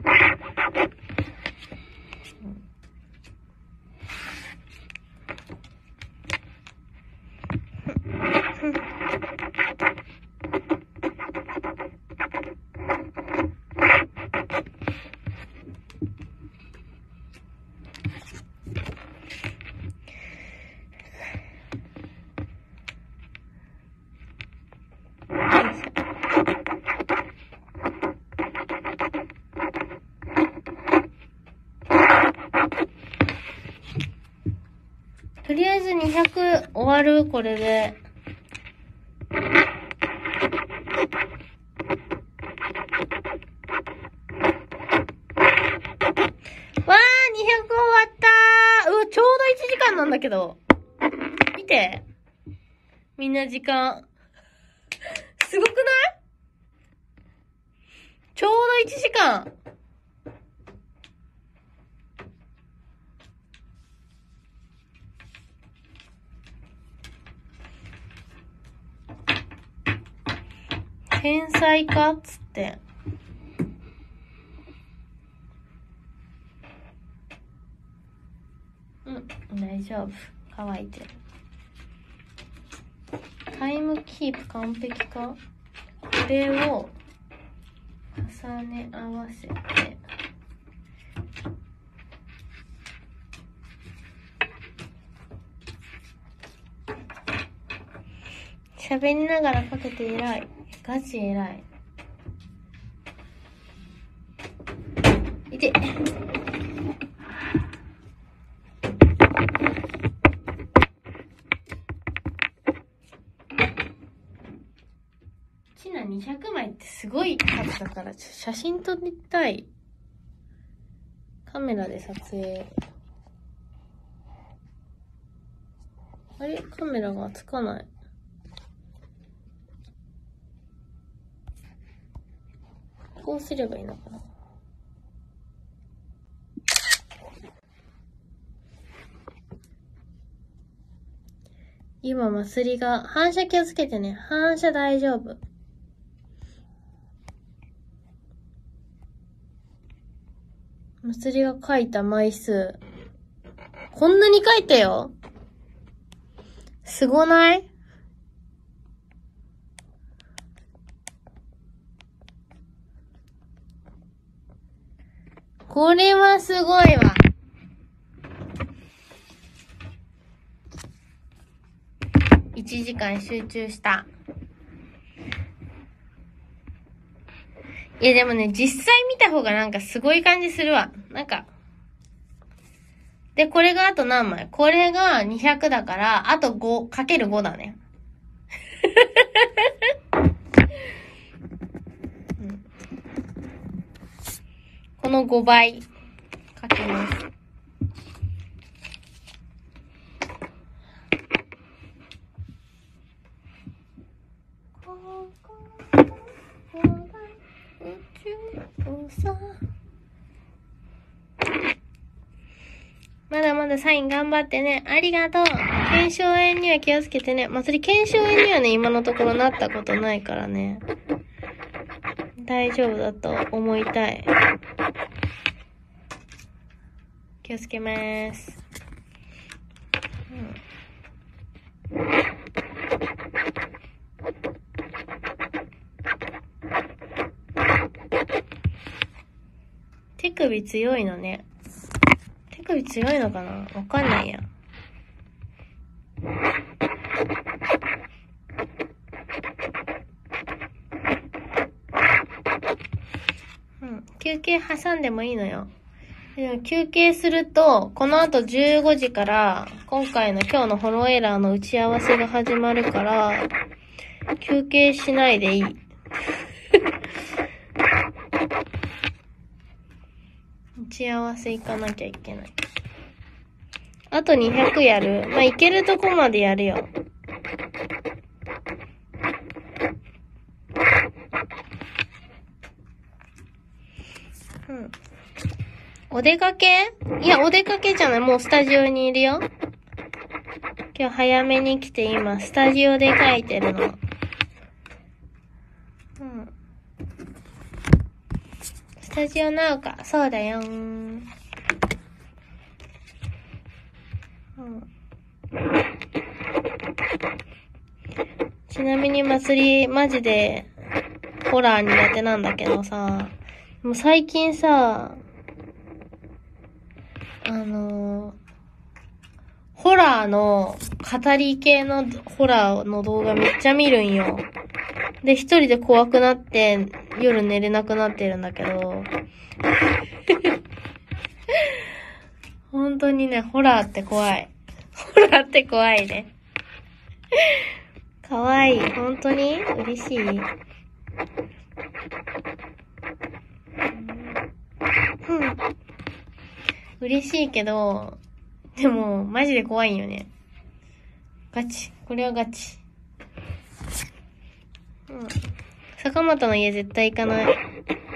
とりあえず200終わるこれで。わー、200終わったー。うわ、ちょうど1時間なんだけど。見て。みんな時間。すごくない？ちょうど1時間。天才かっつって。 丈夫。乾いてる。タイムキープ完璧か？これを重ね合わせて、喋りながらかけて偉い。ガチ偉い。いて。チナ200枚ってすごい数だから、写真撮りたい。カメラで撮影。あれ？カメラがつかない。こうすればいいのかな。今、祭りが、反射気をつけてね。反射大丈夫。祭りが書いた枚数。こんなに書いたよ。すごない？これはすごいわ。1時間集中した。いやでもね、実際見た方がなんかすごい感じするわ。なんか。で、これがあと何枚？これが200だから、あと5、かける5だね。うん、この5倍かけます。まだまだサイン頑張ってね。ありがとう。腱鞘炎には気をつけてね。祭り腱鞘炎にはね、今のところなったことないからね。大丈夫だと思いたい。気をつけまーす。手首強いのね。手首強いのかな？わかんないや。休憩挟んでもいいのよ。でも休憩すると、この後15時から、今日のホロエラーの打ち合わせが始まるから、休憩しないでいい。打ち合わせ行かなきゃいけない。あと200やる。まあ、行けるとこまでやるよ。お出かけ？いや、お出かけじゃない。もうスタジオにいるよ。今日早めに来て今、スタジオで書いてるの。スタジオなおか。そうだよー。ちなみに祭り、マジで、ホラー苦手なんだけどさ、もう最近さ、ホラーの、語り系のホラーの動画めっちゃ見るんよ。で、一人で怖くなって、夜寝れなくなってるんだけど、本当にね、ホラーって怖い。ホラーって怖いね。かわいい。本当に嬉しい。嬉しいけど、でも、マジで怖いんよね。ガチ。これはガチ。坂本の家絶対行かない。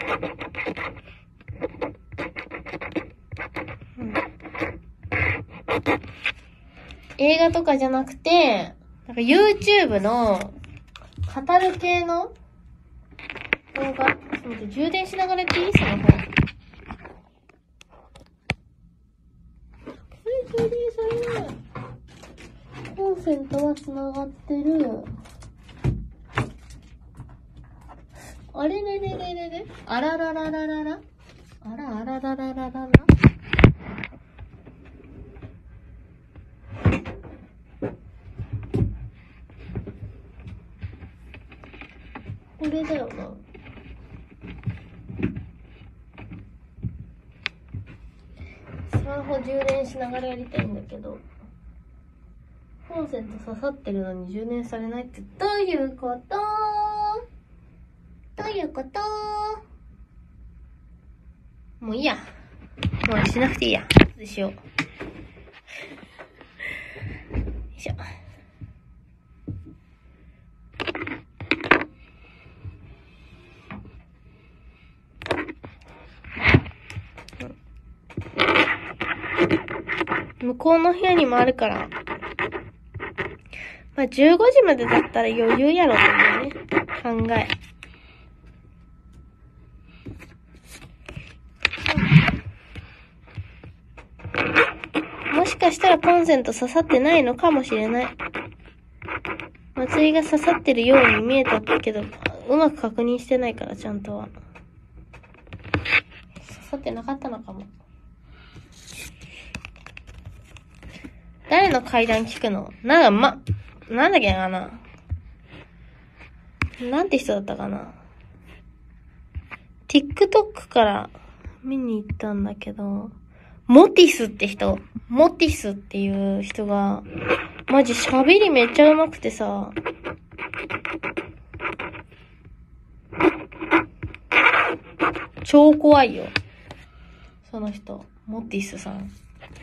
映画とかじゃなくて、なんか YouTube の語る系の動画。ちょっと待って、充電しながらやっていい？スマホ。これコンセントは繋がってる。あれれれれれれあららららららあらあららららららこれだよな。スマホ充電しながらやりたいんだけど、コンセント刺さってるのに充電されないってどういうこと？どういうこと？もういいや。もうしなくていいや。どうしよう。よいしょ。向こうの部屋にもあるから。まあ、15時までだったら余裕やろっていうね、考え。もしかしたらコンセント刺さってないのかもしれない。松井が刺さってるように見えたけど、うまく確認してないからちゃんとは。刺さってなかったのかも。誰の階段聞くの？なんだっけかな。なんて人だったかな。TikTok から見に行ったんだけど、モティスっていう人が、マジ喋りめっちゃ上手くてさ、超怖いよ。その人、モティスさん。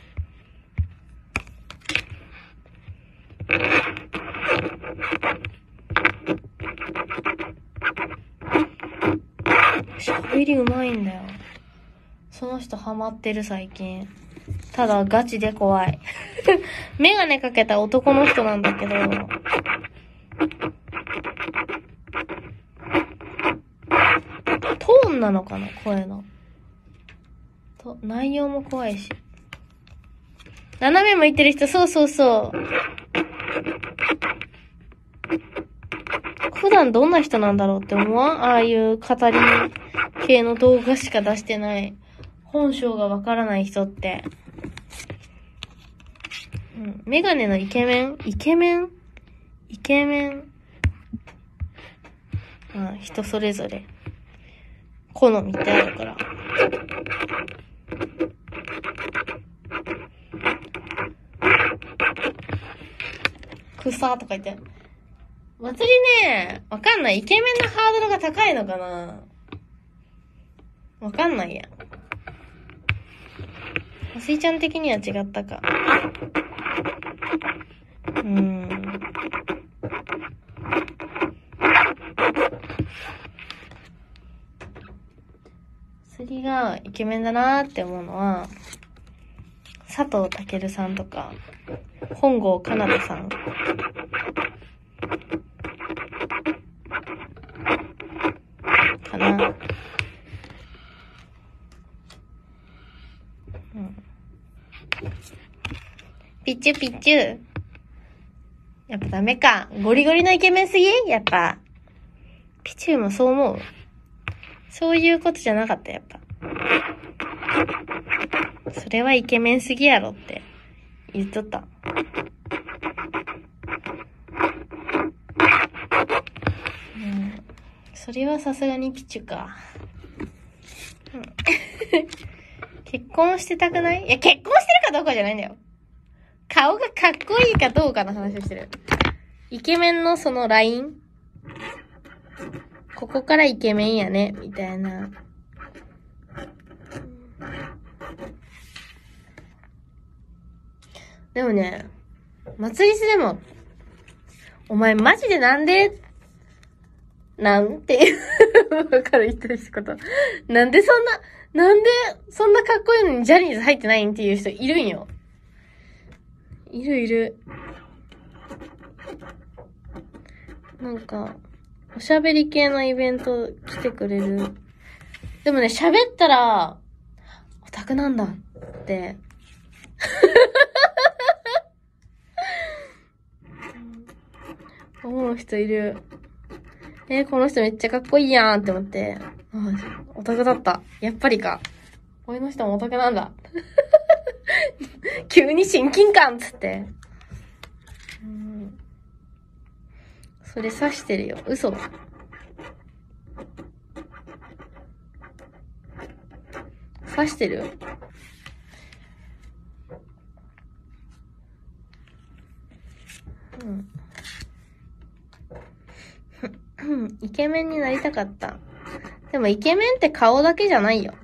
喋り上手いんだよ。その人ハマってる最近。ただガチで怖い。メガネかけた男の人なんだけど、トーンなのかな声の。内容も怖いし。斜め向いてる人、そうそうそう。普段どんな人なんだろうって思わん？ああいう語り系の動画しか出してない。本性がわからない人って。うん。メガネのイケメン。人それぞれ。好みってあるから。草とか言って。祭りね、わかんない。イケメンのハードルが高いのかな？わかんないや。おすいちゃん的には違ったか。釣りがイケメンだなーって思うのは、佐藤健さんとか、本郷奏多さん。かな。ピッチュピッチュ。やっぱダメか。ゴリゴリのイケメンすぎ？やっぱ。ピチューもそう思う？そういうことじゃなかった、やっぱ。それはイケメンすぎやろって言っとった。それはさすがにピチュか。結婚してたくない？いや、結婚してるかどうかじゃないんだよ。顔がかっこいいかどうかの話をしてる。イケメンのそのライン？ここからイケメンやね、みたいな。でもね、祭りすでも、お前マジでなんてわかる言ってる一言。なんでそんなかっこいいのにジャニーズ入ってないんっていう人いるんよ。いる。なんか、おしゃべり系のイベント来てくれる。でもね、喋ったら、オタクなんだって。 思う人いる。この人めっちゃかっこいいやんって思って。オタクだった。やっぱりか。俺の人もオタクなんだ。急に親近感つって。それ刺してるよ。嘘。刺してる？イケメンになりたかった。でもイケメンって顔だけじゃないよ。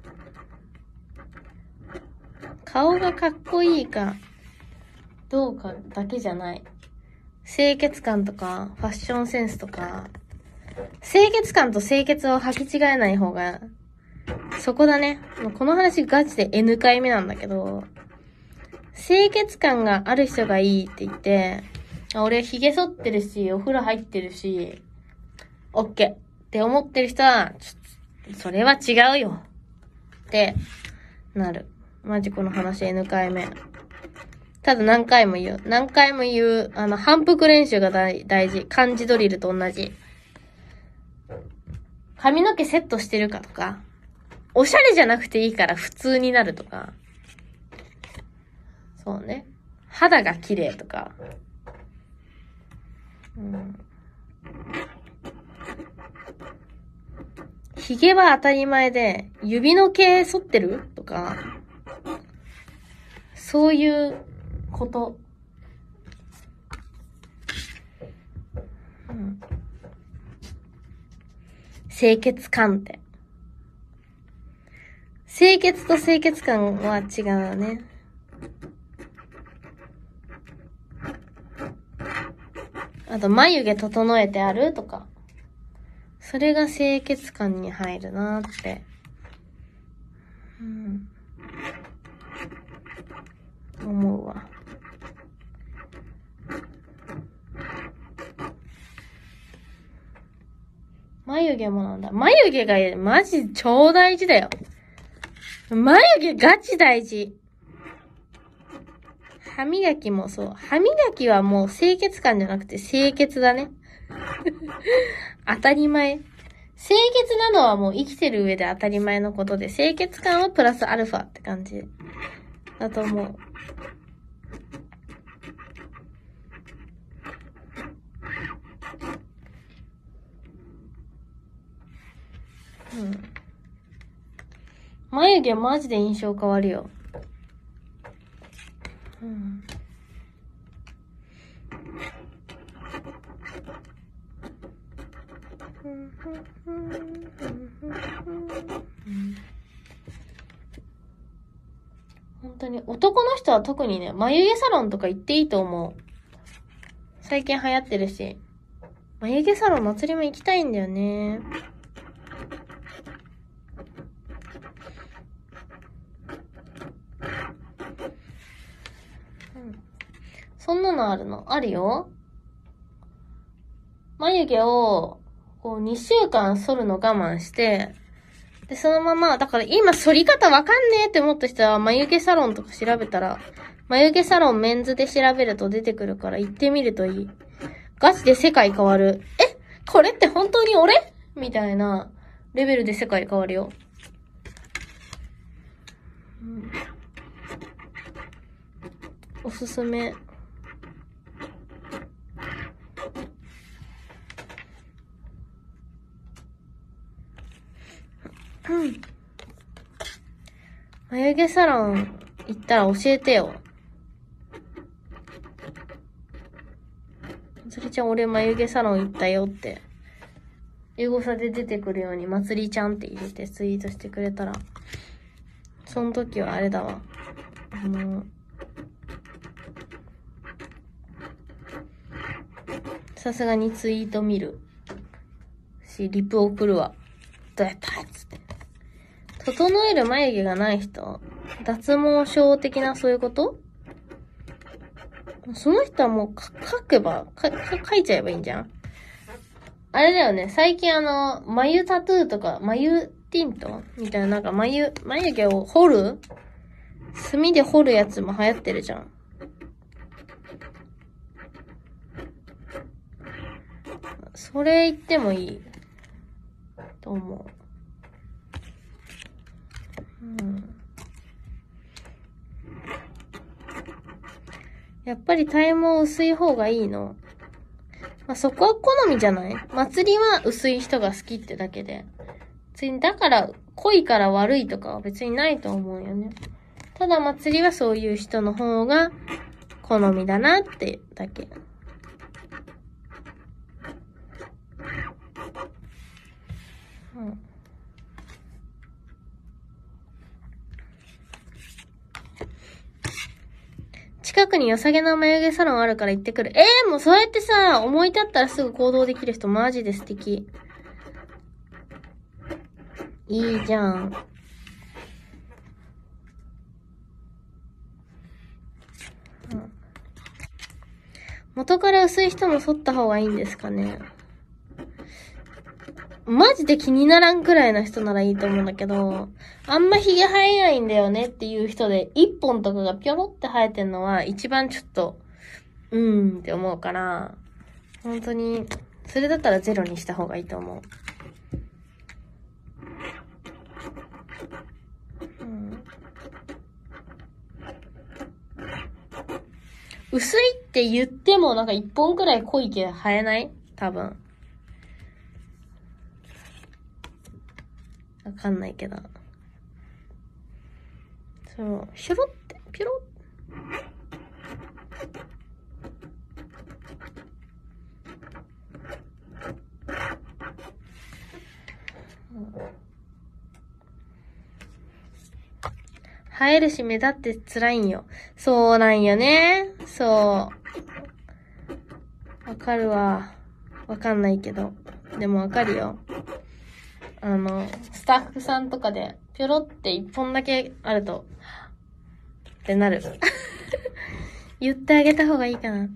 顔がかっこいいかどうかだけじゃない。清潔感とか、ファッションセンスとか。清潔感と清潔を履き違えない方が、そこだね。もうこの話ガチで N 回目なんだけど、清潔感がある人がいいって言って、俺髭剃ってるし、お風呂入ってるし、オッケーって思ってる人は、それは違うよってなる。マジこの話 N 回目。ただ何回も言う。反復練習が大事。漢字ドリルと同じ。髪の毛セットしてるかとか、おしゃれじゃなくていいから普通になるとか。そうね。肌が綺麗とか。髭は当たり前で、指の毛剃ってるとか、そういうこと。清潔感って。清潔と清潔感は違うね。あと、眉毛整えてあるとか。それが清潔感に入るなーって。思うわ。眉毛もなんだ。眉毛がマジ超大事だよ。眉毛ガチ大事。歯磨きもそう。歯磨きはもう清潔感じゃなくて清潔だね。当たり前。清潔なのはもう生きてる上で当たり前のことで、清潔感はプラスアルファって感じだと思う。眉毛マジで印象変わるよ。本当に男の人は特にね、眉毛サロンとか行っていいと思う。最近流行ってるし。眉毛サロン祭りも行きたいんだよね。そんなのあるの？あるよ。眉毛を、こう2週間剃るの我慢して、で、そのまま、だから今剃り方わかんねえって思った人は眉毛サロンとか調べたら、眉毛サロンメンズで調べると出てくるから行ってみるといい。ガチで世界変わる。これって本当に俺？みたいなレベルで世界変わるよ。おすすめ。眉毛サロン行ったら教えてよ。まつりちゃん、俺眉毛サロン行ったよって。エゴサで出てくるように、まつりちゃんって入れてツイートしてくれたら、その時はあれだわ。さすがにツイート見るし、リプ送るわ。どうやったっつって。整える眉毛がない人？脱毛症的なそういうこと？その人はもう書いちゃえばいいんじゃん。あれだよね、最近眉タトゥーとか、眉ティントみたいな、なんか眉毛を彫る？墨で彫るやつも流行ってるじゃん。 それ言ってもいいと思う。やっぱり体毛薄い方がいいの。まあ、そこは好みじゃない？祭りは薄い人が好きってだけで。別にだから濃いから悪いとかは別にないと思うよね。ただ祭りはそういう人の方が好みだなってだけ。近くに良さげな眉毛サロンあるから行ってくる。もうそうやってさ、思い立ったらすぐ行動できる人マジで素敵。いいじゃん。元から薄い人も剃った方がいいんですかね。マジで気にならんくらいな人ならいいと思うんだけど、あんま髭生えないんだよねっていう人で、一本とかがピョロって生えてんのは一番ちょっと、って思うから、本当に、それだったらゼロにした方がいいと思う。薄いって言ってもなんか一本くらい濃い毛生えない？多分。わかんないけど。そう、ひょろって、ぴょろって。生えるし目立って辛いんよ。そうなんよね。そう。わかるわ。わかんないけど。でもわかるよ。スタッフさんとかで、ぴょろって一本だけあると、ってなる。言ってあげた方がいいかな。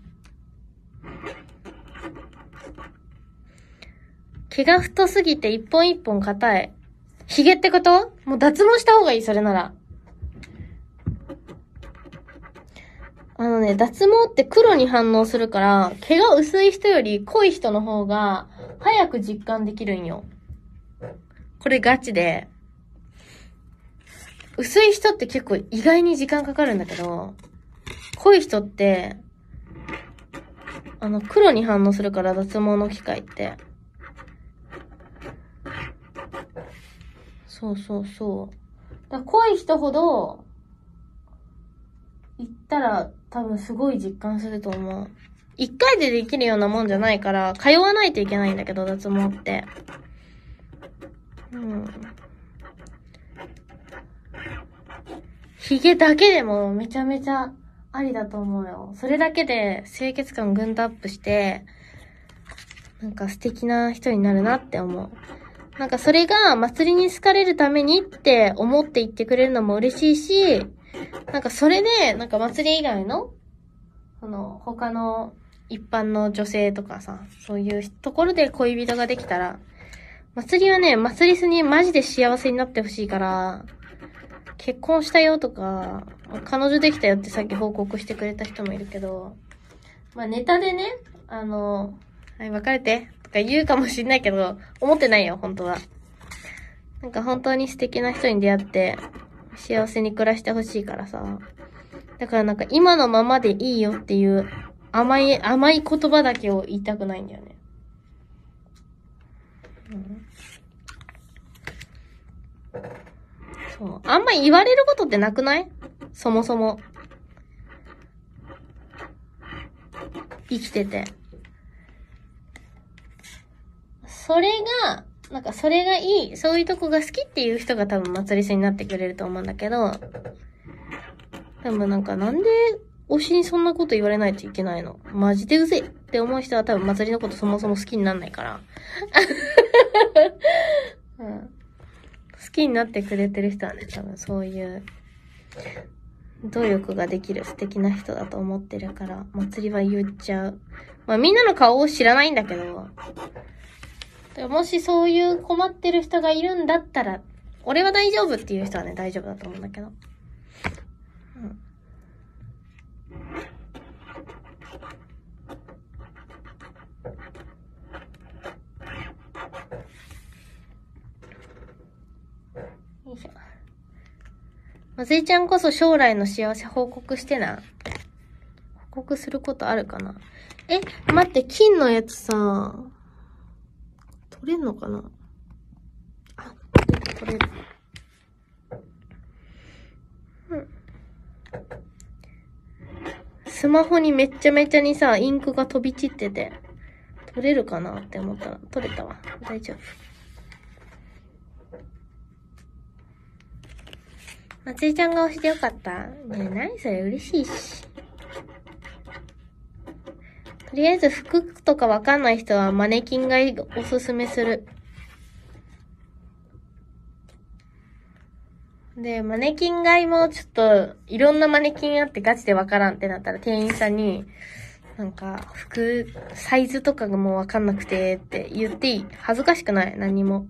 毛が太すぎて一本一本硬い。髭ってこと？もう脱毛した方がいい、それなら。脱毛って黒に反応するから、毛が薄い人より濃い人の方が早く実感できるんよ。これガチで。薄い人って結構意外に時間かかるんだけど、濃い人って、黒に反応するから、脱毛の機械って。そうそうそう。だから濃い人ほど、行ったら多分すごい実感すると思う。一回でできるようなもんじゃないから、通わないといけないんだけど、脱毛って。髭だけでもめちゃめちゃありだと思うよ。それだけで清潔感ぐんとアップして、なんか素敵な人になるなって思う。なんかそれが祭りに好かれるためにって思って言ってくれるのも嬉しいし、なんかそれで、なんか祭り以外の、他の一般の女性とかさ、そういうところで恋人ができたら、祭りはね、祭りすにマジで幸せになってほしいから、結婚したよとか、彼女できたよってさっき報告してくれた人もいるけど、まあネタでね、はい、別れてとか言うかもしんないけど、思ってないよ、本当は。なんか本当に素敵な人に出会って、幸せに暮らしてほしいからさ。だからなんか今のままでいいよっていう甘い言葉だけを言いたくないんだよね。そう。あんま言われることってなくない？そもそも。生きてて。それが、なんかそれがいい、そういうとこが好きっていう人が多分祭りせになってくれると思うんだけど、でもなんかなんで推しにそんなこと言われないといけないの？マジでうぜえって思う人は多分祭りのことそもそも好きになんないから。うん、好きになってくれてる人はね、多分そういう努力ができる素敵な人だと思ってるから、祭りは言っちゃう。まあみんなの顔を知らないんだけど、もしそういう困ってる人がいるんだったら、俺は大丈夫っていう人はね、大丈夫だと思うんだけど。 まつりちゃんこそ将来の幸せ報告してな。報告することあるかな。待って、金のやつさ、取れんのかな。あ、取れる。スマホにめっちゃめちゃにさ、インクが飛び散ってて、取れるかなって思ったら、取れたわ。大丈夫。まつりちゃんが押してよかった。ねえ、何それ嬉しいし。とりあえず服とかわかんない人はマネキン買いおすすめする。で、マネキン買いもちょっと、いろんなマネキンあってガチでわからんってなったら店員さんに、なんか、服、サイズとかがもうわかんなくてって言っていい？恥ずかしくない？何にも。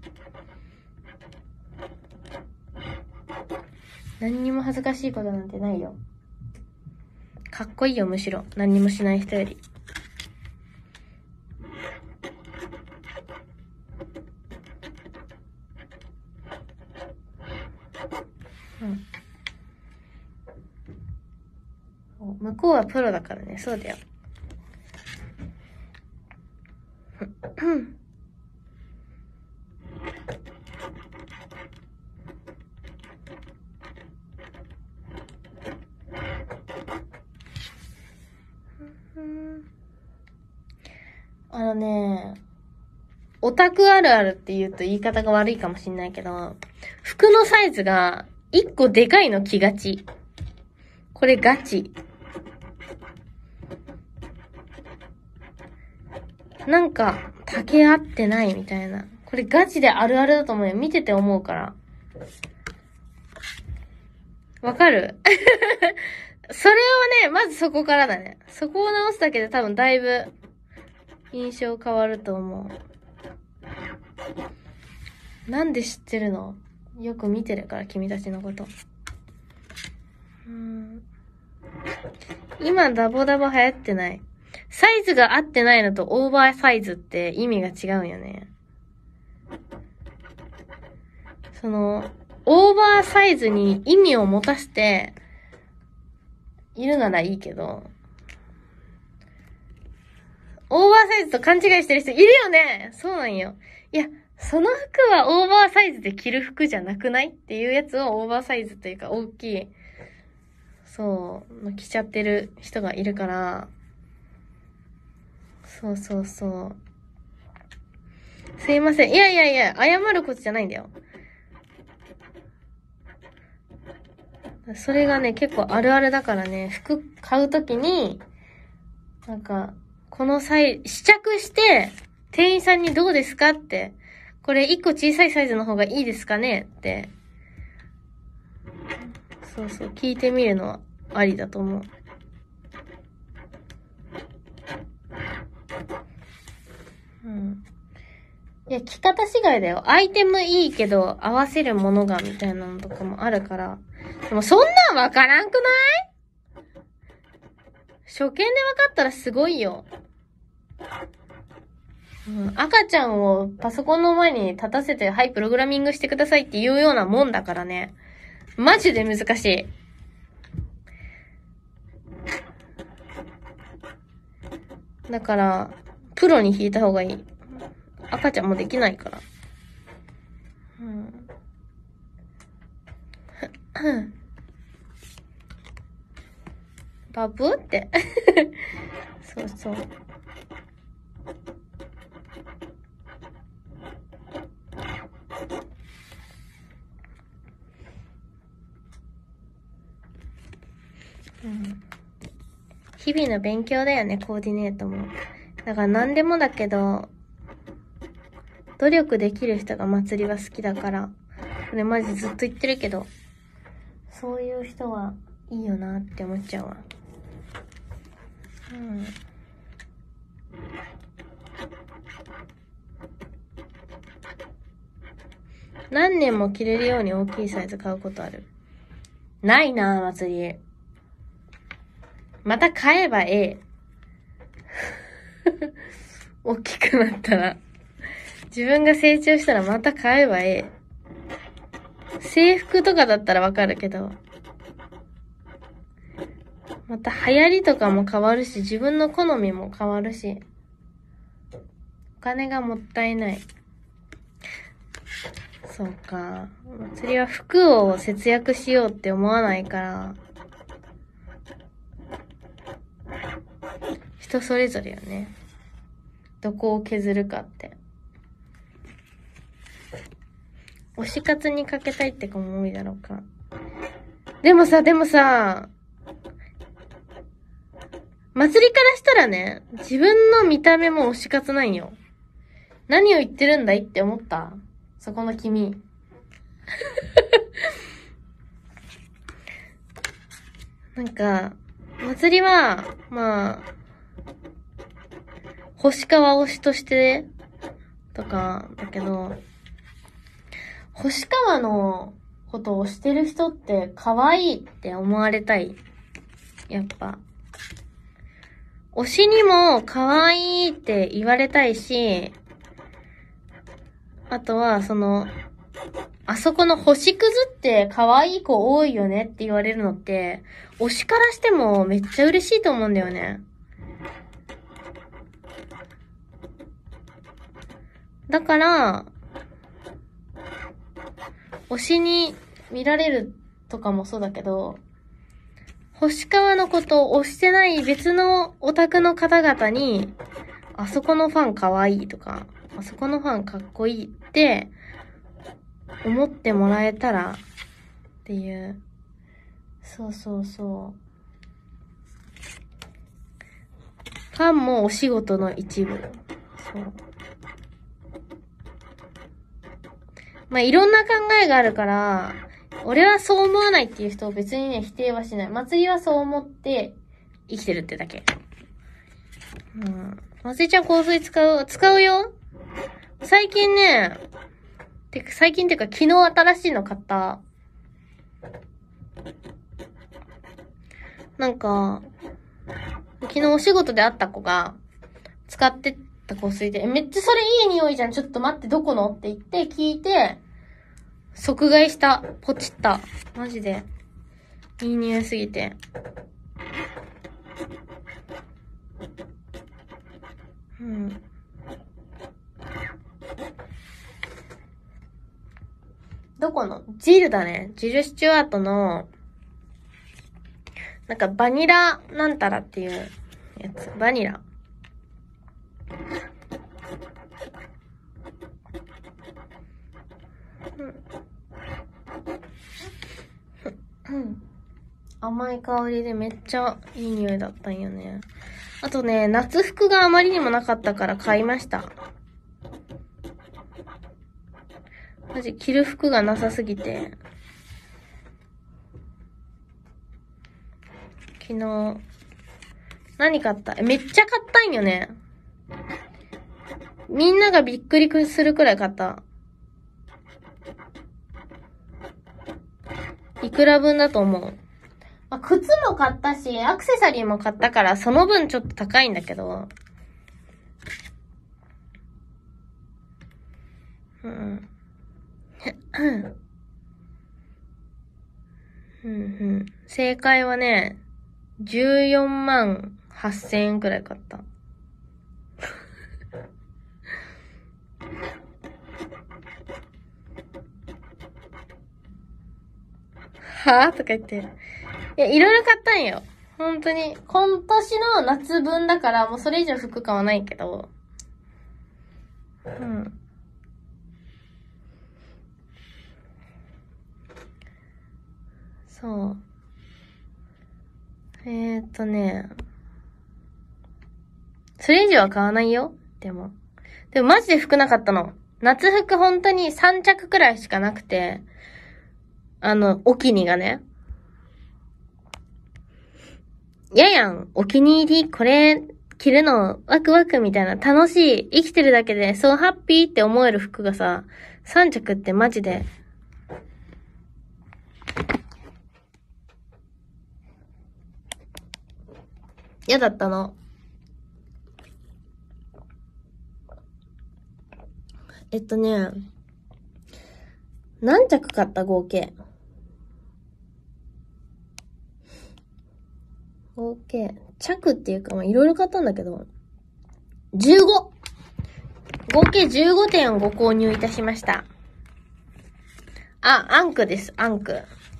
何にも恥ずかしいことなんてないよ。かっこいいよ、むしろ。何にもしない人より。向こうはプロだからね、そうだよ。オタクあるあるって言うと言い方が悪いかもしんないけど、服のサイズが1個でかいの着がち。これガチ。なんか、丈合ってないみたいな。これガチであるあるだと思うよ。見てて思うから。わかる？それをね、まずそこからだね。そこを直すだけで多分だいぶ印象変わると思う。なんで知ってるの？よく見てるから、君たちのこと。今ダボダボ流行ってない。サイズが合ってないのとオーバーサイズって意味が違うんよね。オーバーサイズに意味を持たせているならいいけど、オーバーサイズと勘違いしてる人いるよね。そうなんよ。いや、その服はオーバーサイズで着る服じゃなくないっていうやつをオーバーサイズというか大きい、着ちゃってる人がいるから、そうそうそう。すいません。いや、謝ることじゃないんだよ。それがね、結構あるあるだからね、服買うときに、なんか、試着して、店員さんにどうですかって、これ1個小さいサイズの方がいいですかねって、そうそう、聞いてみるのはありだと思う。いや、着方次第だよ。アイテムいいけど、合わせるものが、みたいなのとかもあるから。でもそんなんわからんくない？初見でわかったらすごいよ。赤ちゃんをパソコンの前に立たせて、はい、プログラミングしてくださいっていうようなもんだからね。マジで難しい。だから、プロに弾いた方がいい。赤ちゃんもできないから。バブって。そうそう。日々の勉強だよね、コーディネートも。だから何でもだけど、努力できる人が祭りは好きだから、これマジずっと言ってるけど、そういう人はいいよなって思っちゃうわ。何年も着れるように大きいサイズ買うことある？ないなぁ、祭り。また買えばええ。大きくなったら。自分が成長したらまた買えばええ。 制服とかだったらわかるけど。また流行りとかも変わるし、自分の好みも変わるし。お金がもったいない。そうか。祭りは服を節約しようって思わないから。人それぞれよね。どこを削るかって。推し活にかけたいって子も多いだろうか。でもさ、祭りからしたらね、自分の見た目も推し活なんよ。何を言ってるんだいって思った？そこの君。なんか、祭りは、まあ、星川推しとして、とか、だけど、星川のことをしてる人って可愛いって思われたい。やっぱ。推しにも可愛いって言われたいし、あとは、あそこの星屑って可愛い子多いよねって言われるのって、推しからしてもめっちゃ嬉しいと思うんだよね。だから、推しに見られるとかもそうだけど、星川のことを推してない別のオタクの方々に、あそこのファン可愛いとか、あそこのファンかっこいいって思ってもらえたらっていう。そう。ファンもお仕事の一部。そう。まあ、いろんな考えがあるから、俺はそう思わないっていう人を別にね、否定はしない。祭りはそう思って生きてるってだけ。祭りちゃん香水使うよ。最近ってか昨日新しいの買った。なんか、昨日お仕事で会った子が使ってた香水で、めっちゃそれいい匂いじゃん。ちょっと待って、どこのって言って聞いて、即買いした。ポチった。マジで。いい匂いすぎて。どこの？ジルだね。ジル・スチュワートの、なんかバニラなんたらっていうやつ。バニラ。甘い香りでめっちゃいい匂いだったんよね。あとね、夏服があまりにもなかったから買いました。マジ着る服がなさすぎて。昨日、何買った？めっちゃ買ったんよね。みんながびっくりするくらい買った。いくら分だと思う？まあ、靴も買ったし、アクセサリーも買ったから、その分ちょっと高いんだけど。正解はね、14万8000円くらい買った。はぁとか言って。いや、いろいろ買ったんよ。本当に。今年の夏分だから、もうそれ以上服買わないけど。そう。それ以上は買わないよ。でもマジで服なかったの。夏服本当に3着くらいしかなくて、お気にがね。やん、お気に入り、これ、着るの、ワクワクみたいな、楽しい、生きてるだけで、そうハッピーって思える服がさ、3着ってマジで、嫌だったの。 何着買った合計。合計。着っていうか、まあ、いろいろ買ったんだけど、15! 合計15点をご購入いたしました。あ、アンクです、アンク。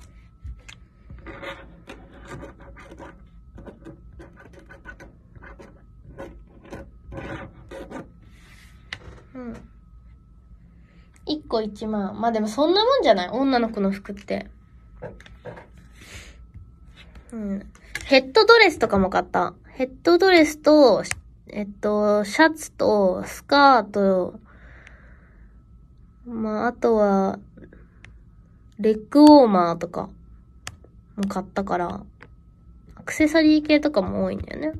うん。1個1万。まあでもそんなもんじゃない？女の子の服って。うん。ヘッドドレスとかも買った。ヘッドドレスと、シャツと、スカート、まあ、あとは、レッグウォーマーとかも買ったから、アクセサリー系とかも多いんだよね。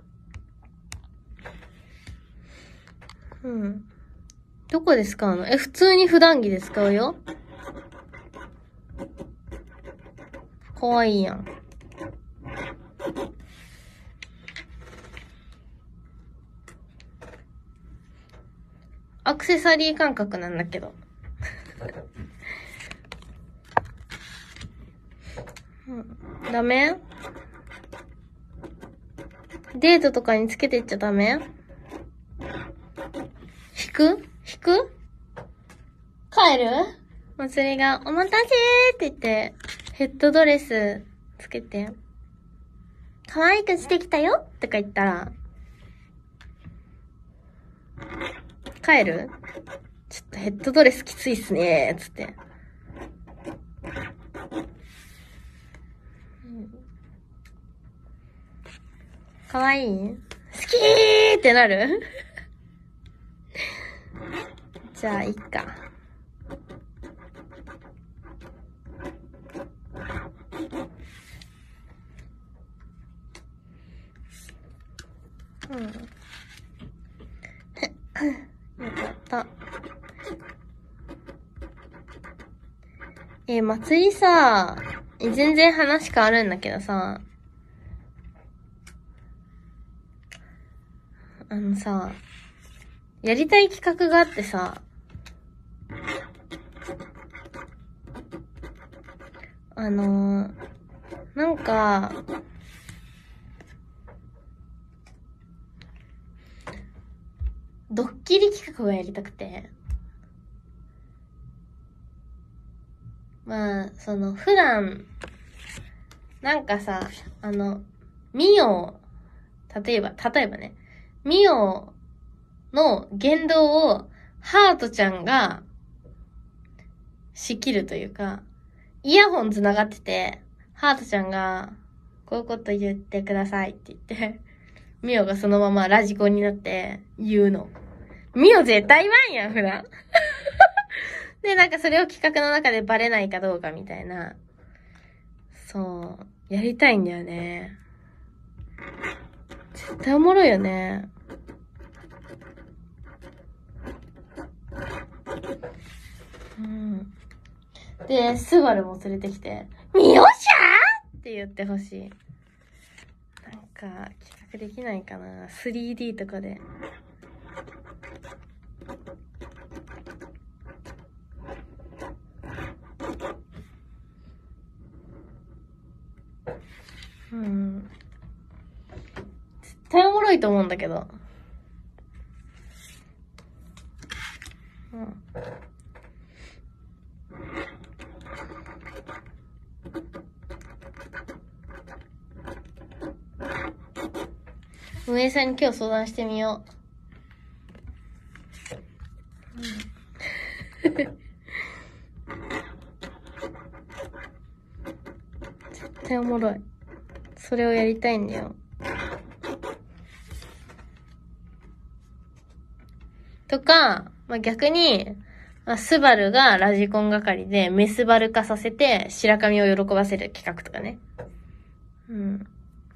うん。どこで使うの？普通に普段着で使うよ。かわいいやん。アクセサリー感覚なんだけど。うん、ダメ？デートとかにつけてっちゃダメ？引く帰る？まつりが、お待たせーって言って、ヘッドドレスつけて、可愛くしてきたよとか言ったら、帰る？ちょっとヘッドドレスきついっすねーつって。可愛い？好きーってなる？じゃあ、いっか。うん。よかった。祭りさ、全然話変わるんだけどさ、さ、やりたい企画があってさ、なんか、ドッキリ企画をやりたくて。まあ、普段、なんかさ、ミオ、例えばね、ミオの言動を、ハートちゃんが、仕切るというか、イヤホン繋がってて、ハートちゃんが、こういうこと言ってくださいって言って、ミオがそのままラジコンになって言うの。ミオ絶対言わんやん、普段。で、なんかそれを企画の中でバレないかどうかみたいな。そう。やりたいんだよね。絶対おもろいよね。うん。で、スバルも連れてきて、ミオシャーって言ってほしい。なんか、企画できないかな。3D とかで。うん。絶対おもろいと思うんだけど。うん。運営さんに今日相談してみよう。絶対おもろい。それをやりたいんだよ。とか、まあ、逆に、スバルがラジコン係でメスバル化させて白髪を喜ばせる企画とかね。うん。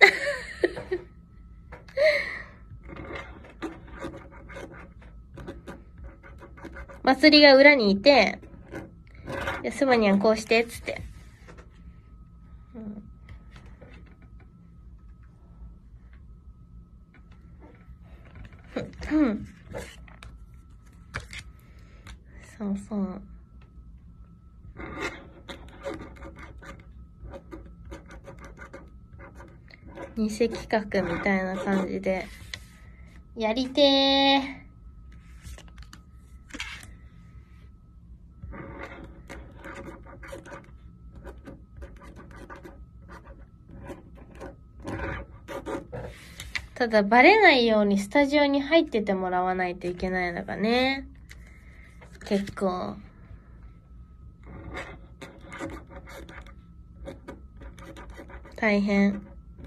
祭りが裏にいて、スバニャンこうして、つって。うん。そうそう。 偽企画みたいな感じで。やりてー。ただバレないようにスタジオに入っててもらわないといけないのがね。結構。大変。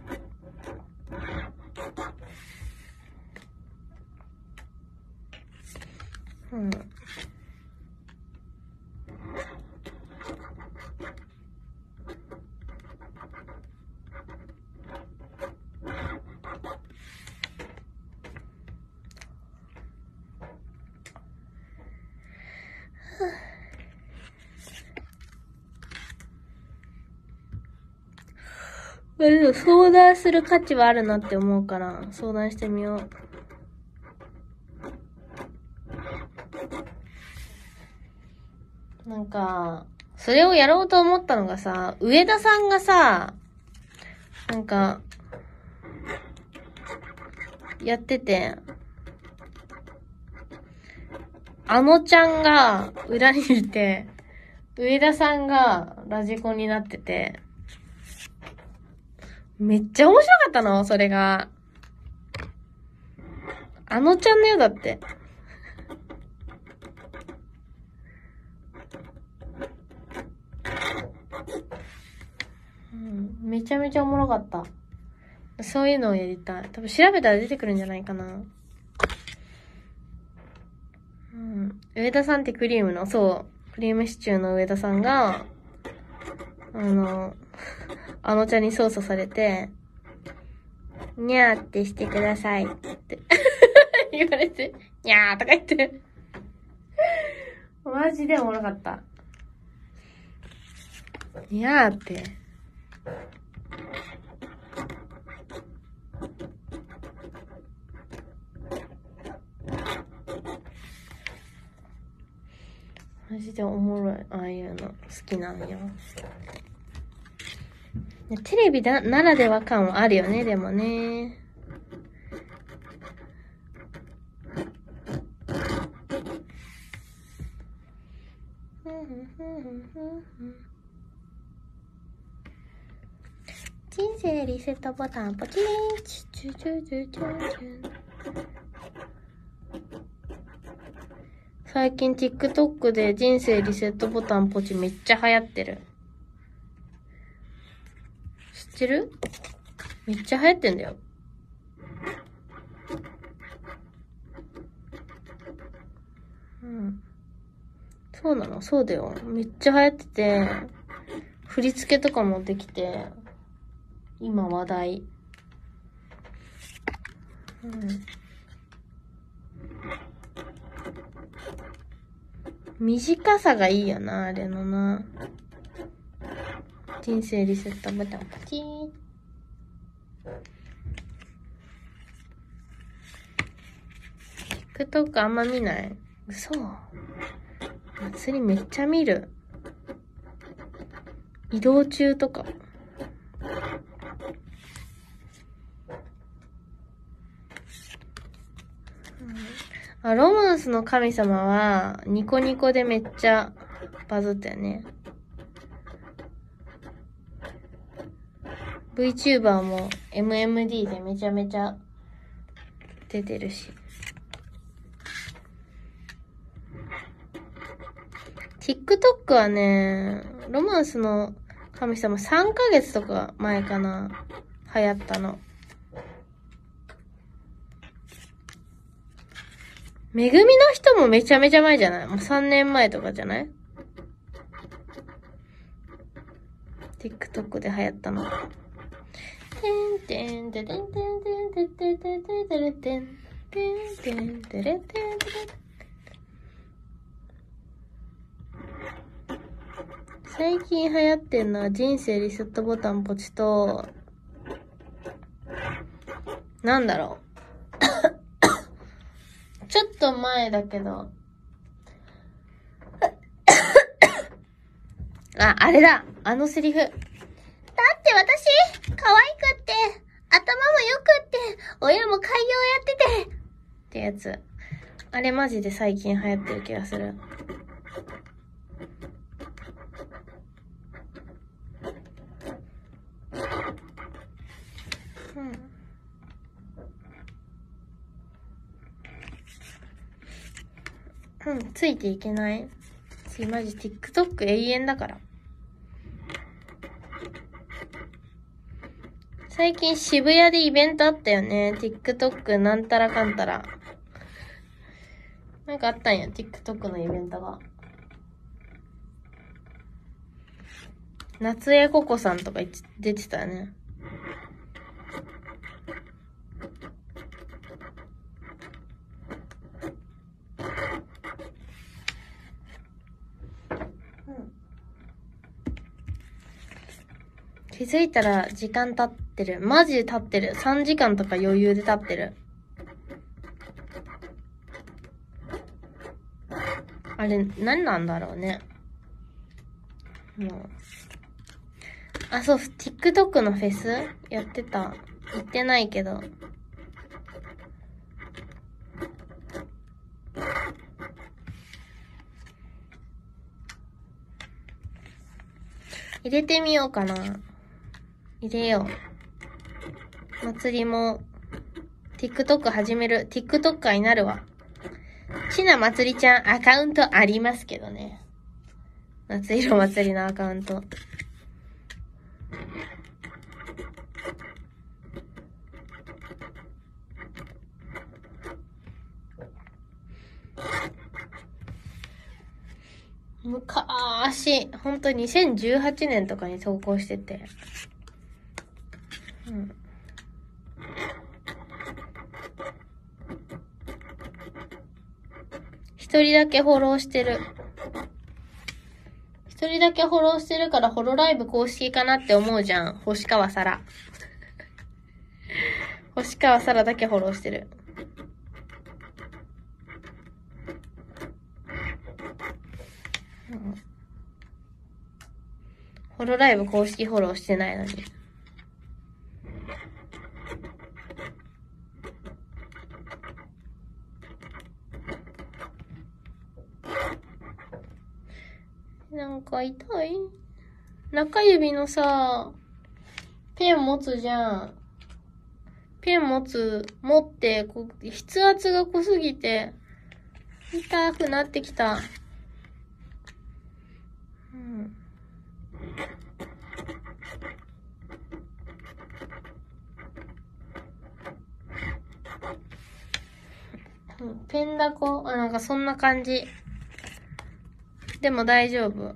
うん。相談する価値はあるなって思うから、相談してみよう。なんか、それをやろうと思ったのがさ、上田さんがさ、なんか、やってて、あのちゃんが裏にいて、上田さんがラジコンになってて、めっちゃ面白かったの、それが。あのちゃんだよ、だって。うん、めちゃめちゃおもろかった。そういうのをやりたい。多分調べたら出てくるんじゃないかな。うん。上田さんってクリームの、そう、クリームシチューの上田さんが、あのちゃんに操作されて、にゃーってしてくださいって言われて、にゃーとか言って。マジでおもろかった。にゃーって。マジでおもろい。ああいうの好きなんよ。テレビならでは感はあるよね、でもね。人生リセットボタンポチーンチュチュチュチュチュチュ。最近 TikTok で人生リセットボタンポチめっちゃ流行ってる。知ってる？めっちゃ流行ってんだよ。うん。そうなの？そうだよ。めっちゃ流行ってて、振り付けとかもできて、今話題。うん。短さがいいよな、あれのな。人生リセットボタンポチー。TikTok あんま見ない？嘘？祭りめっちゃ見る。移動中とか。あ、ロマンスの神様は、ニコニコでめっちゃバズったよね。VTuber も MMD でめちゃめちゃ出てるし。TikTok はね、ロマンスの神様3ヶ月とか前かな。流行ったの。めぐみの人もめちゃめちゃ前じゃない？もう3年前とかじゃない？ TikTok で流行ったの。てんてんてんてんてんてんてんてんてんてんてんてんてんてんてん。最近流行ってんのは人生リセットボタンポチと、なんだろう。ちょっと前だけど。あれだ。あのセリフ。だって私、可愛くって、 頭もよくって、親も開業やっててってやつ。あれマジで最近流行ってる気がする。ついていけない。マジ TikTok 永遠だから。最近渋谷でイベントあったよね。TikTok なんたらかんたら。なんかあったんや、TikTok のイベントが。夏江ココさんとか出てたよね。気づいたら時間経ってる。マジで経ってる。3時間とか余裕で経ってる。あれ、何なんだろうね。もう。あ、そう、TikTok のフェスやってた。行ってないけど。入れてみようかな。入れよう。祭りも、TikTok 始める。TikToker になるわ。ちなまつりちゃんアカウントありますけどね。夏色祭りのアカウント。昔、ほんと2018年とかに投稿してて。一人だけフォローしてる。一人だけフォローしてるからホロライブ公式かなって思うじゃん。星川さら。星川さらだけフォローしてる。ホロライブ公式フォローしてないのに。なんか痛い？中指のさ、ペン持つじゃん。ペン持って、筆圧が濃すぎて、痛くなってきた。ペンダコ？なんかそんな感じ。でも大丈夫。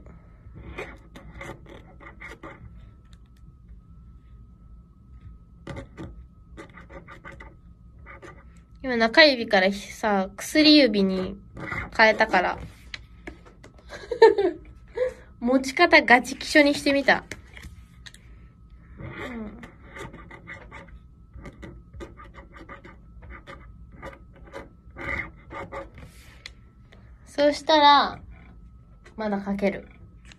今中指からさ、薬指に変えたから。持ち方ガチキショにしてみた。そうしたら、まだ書ける。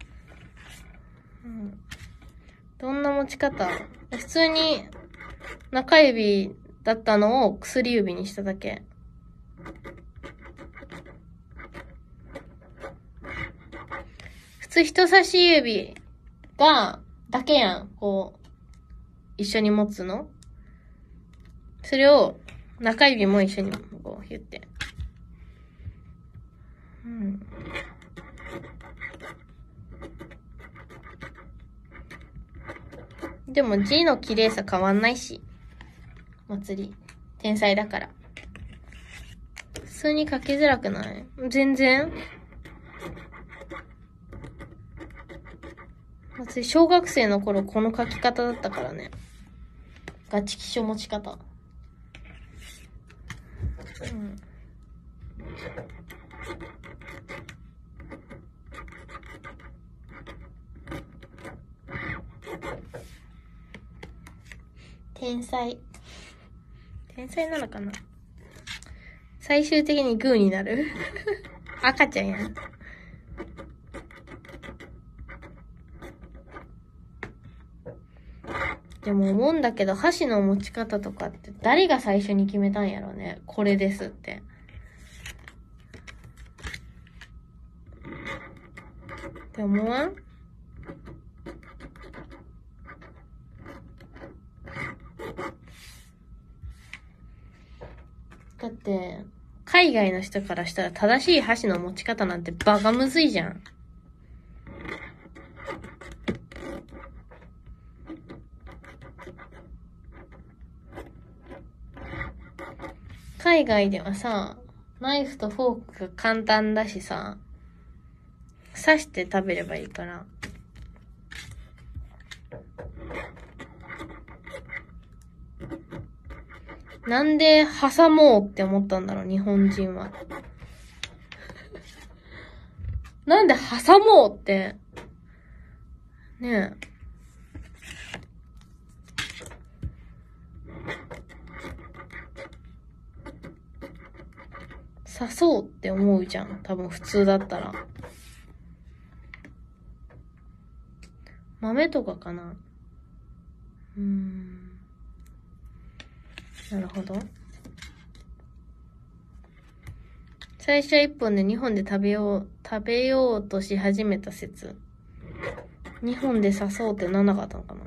どんな持ち方？普通に中指だったのを薬指にしただけ。普通人差し指だけやん。一緒に持つの。それを中指も一緒に言って。でも字の綺麗さ変わんないし。祭り。天才だから。普通に書きづらくない？全然。祭り、小学生の頃この書き方だったからね。ガチキショ持ち方。天才。天才なのかな？最終的にグーになる赤ちゃんやん。 でも思うんだけど、箸の持ち方とかって誰が最初に決めたんやろね。これですって。って思わん？だって、海外の人からしたら正しい箸の持ち方なんてバカむずいじゃん。海外ではさ、ナイフとフォークが簡単だしさ、刺して食べればいいから。なんで挟もうって思ったんだろう、日本人は。なんで挟もうって。ねえ。刺そうって思うじゃん。多分普通だったら。豆とかかな。なるほど。最初は1本で2本で食べようとし始めた説。2本で刺そうってなんなかったのかな。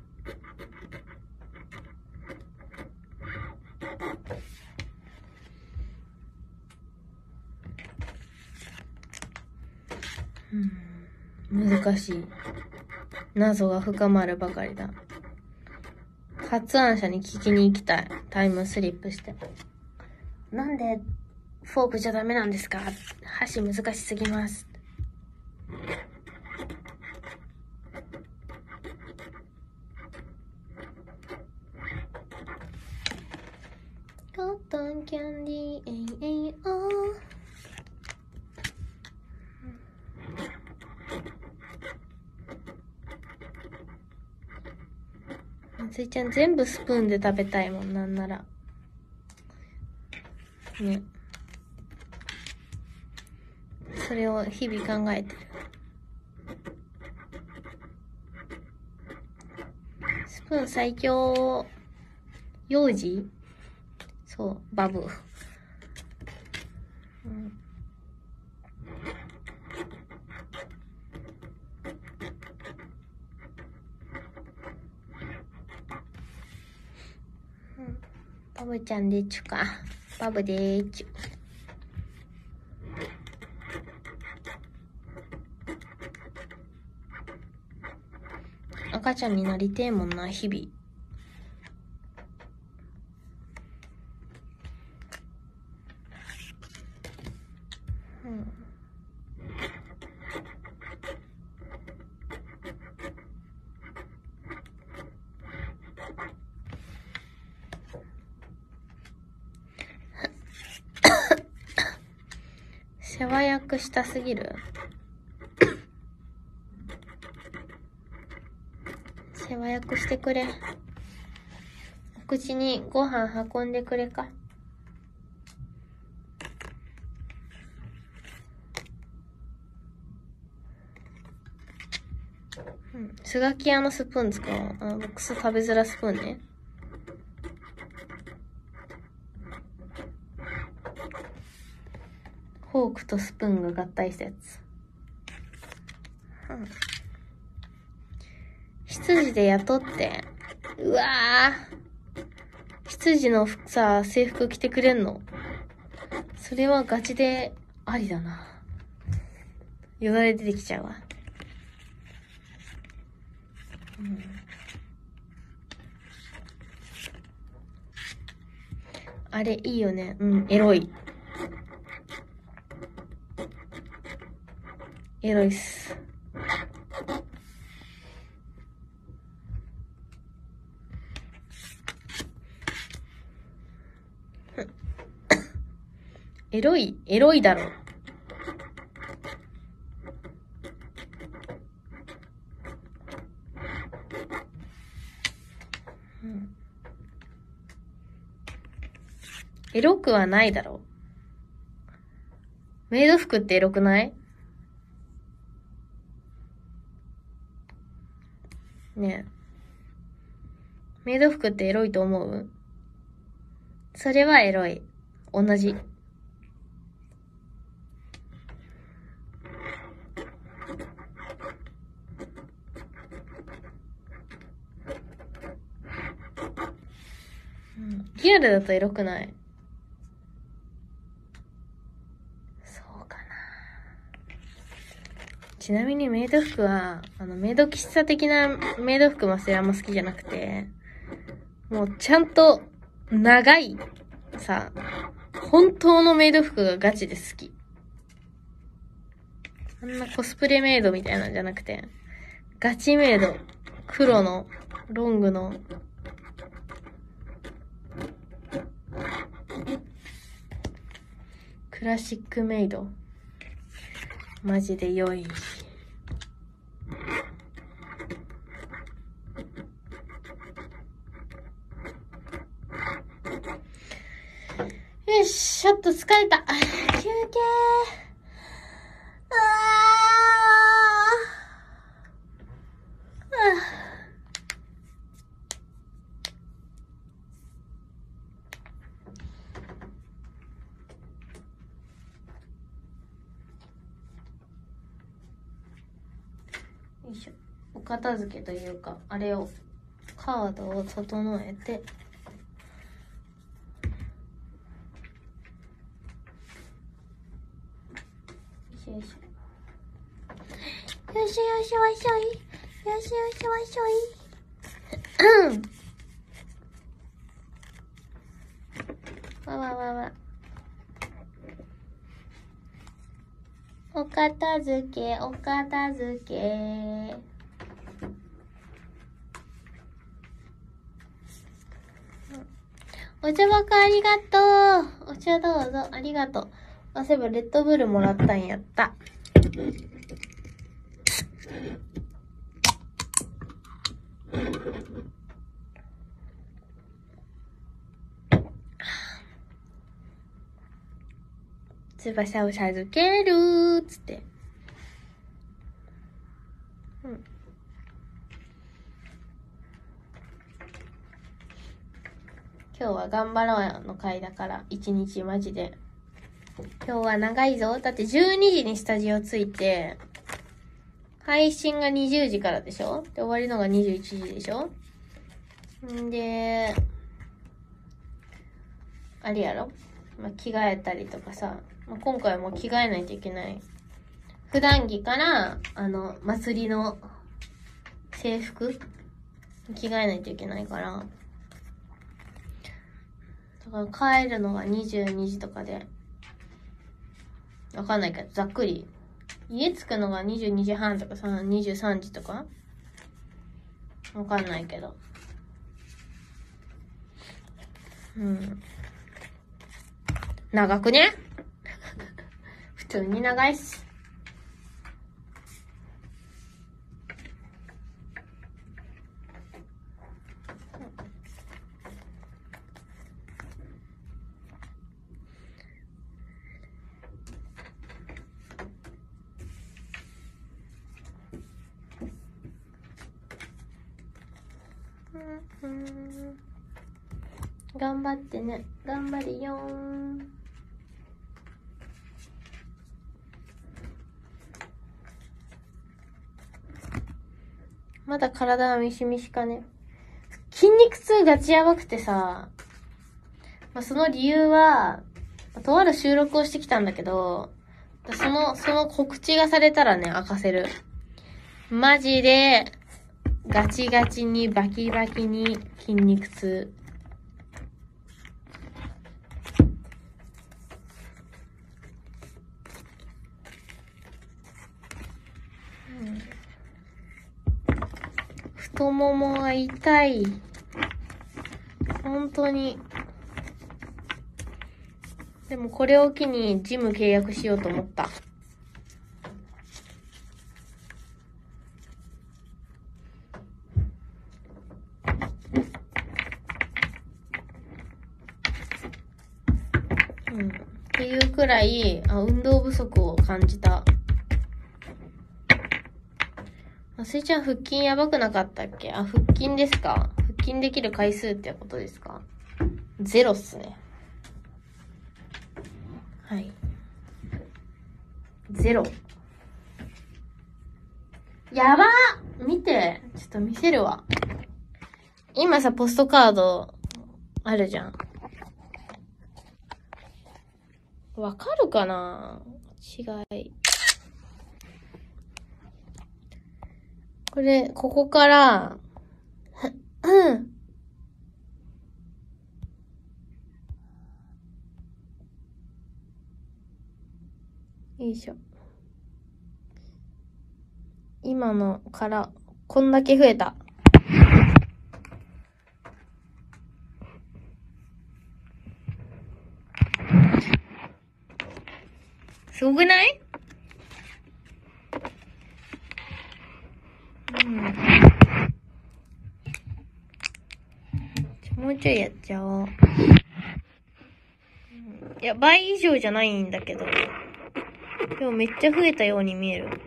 難しい。謎が深まるばかりだ。発案者に聞きに行きたい。タイムスリップして。なんでフォークじゃダメなんですか？箸難しすぎます。コットンキャンディー、ついちゃん全部スプーンで食べたいもん、なんなら。ね。それを日々考えてる。スプーン最強。幼児？そう、バブ。バブちゃんでちゅか。バブでーちゅ。赤ちゃんになりてえもんな、日々。世話役したすぎる？世話役してくれ。お口にご飯運んでくれか。スガキ屋のスプーン使おう。ボックス食べづらスプーンね。フォークとスプーンが合体したやつ。羊で雇って。うわぁ。羊のさ、制服着てくれんの？それはガチでありだな。よだれ出てきちゃうわ。あれいいよね。エロい。エロいっす。エロいだろ。エロくはないだろ。メイド服ってエロくない？ねメイド服ってエロいと思う？それはエロい。同じ。リアルだとエロくない？そうかな。ちなみにメイド服は、メイド喫茶的なメイド服もそれあんま好きじゃなくて、もうちゃんと長い、さ、本当のメイド服がガチで好き。あんなコスプレメイドみたいなんじゃなくて、ガチメイド。黒の、ロングの、クラシックメイド。マジで良い。よし、ちょっと疲れた。休憩。よいしょ。お片付けというか、あれを、カードを整えて、よいしょ。よいしょよいしょよいしょい。よいしょよいしょよいしょい。わわわわ。お片付け、お片付け。お茶箱ありがとう。お茶どうぞ。ありがとう。あ、そういえばレッドブルもらったんやった。翼を授けるーつって。今日は頑張ろうよの回だから、一日マジで。今日は長いぞ。だって12時にスタジオ着いて、配信が20時からでしょ？で、終わりのが21時でしょ？んで、あれやろ？着替えたりとかさ、今回はもう着替えないといけない。普段着から、祭りの制服着替えないといけないから。だから帰るのが22時とかで。わかんないけど、ざっくり。家着くのが22時半とかさ、23時とかわかんないけど。長くね？普通に長いっす。頑張ってね。頑張るよー。まだ体はミシミシかね。筋肉痛ガチやばくてさ、その理由は、とある収録をしてきたんだけど、その告知がされたらね、明かせる。マジで、ガチガチにバキバキに筋肉痛。太ももが痛い。本当に。でもこれを機にジム契約しようと思った。っていうくらい、運動不足を感じた。すいちゃん腹筋やばくなかったっけ？腹筋ですか？腹筋できる回数ってことですか？0っすね。はい。0。やばー！見て。ちょっと見せるわ。今さ、ポストカードあるじゃん。わかるかな？違い。これ、ここから、よいしょ。今のから、こんだけ増えた。すごくない？もうちょいやっちゃおう。いや、倍以上じゃないんだけど。でもめっちゃ増えたように見える。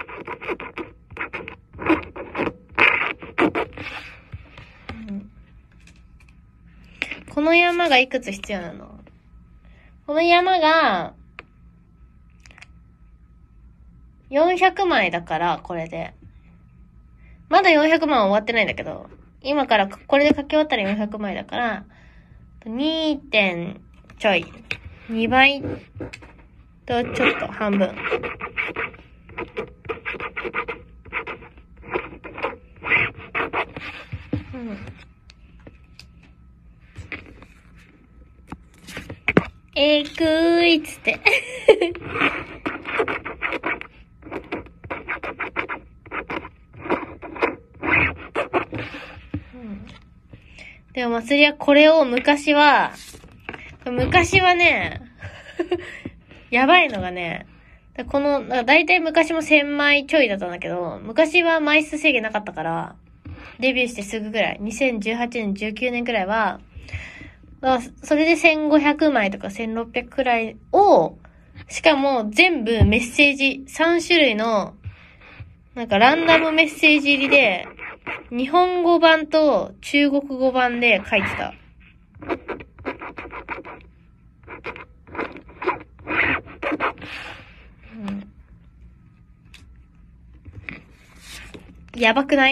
この山がいくつ必要なの？この山が、400枚だから、これで。まだ400万終わってないんだけど、今からこれで書き終わったら400枚だから、2. 点ちょい。2倍とちょっと半分。くーいっつって。でも祭りはこれを昔はね、やばいのがね、この、だいたい昔も1000枚ちょいだったんだけど、昔は枚数制限なかったから、デビューしてすぐぐらい、2018年、19年くらいは、それで1500枚とか1600くらいを、しかも全部メッセージ、3種類の、なんかランダムメッセージ入りで、日本語版と中国語版で書いてた。やばくない？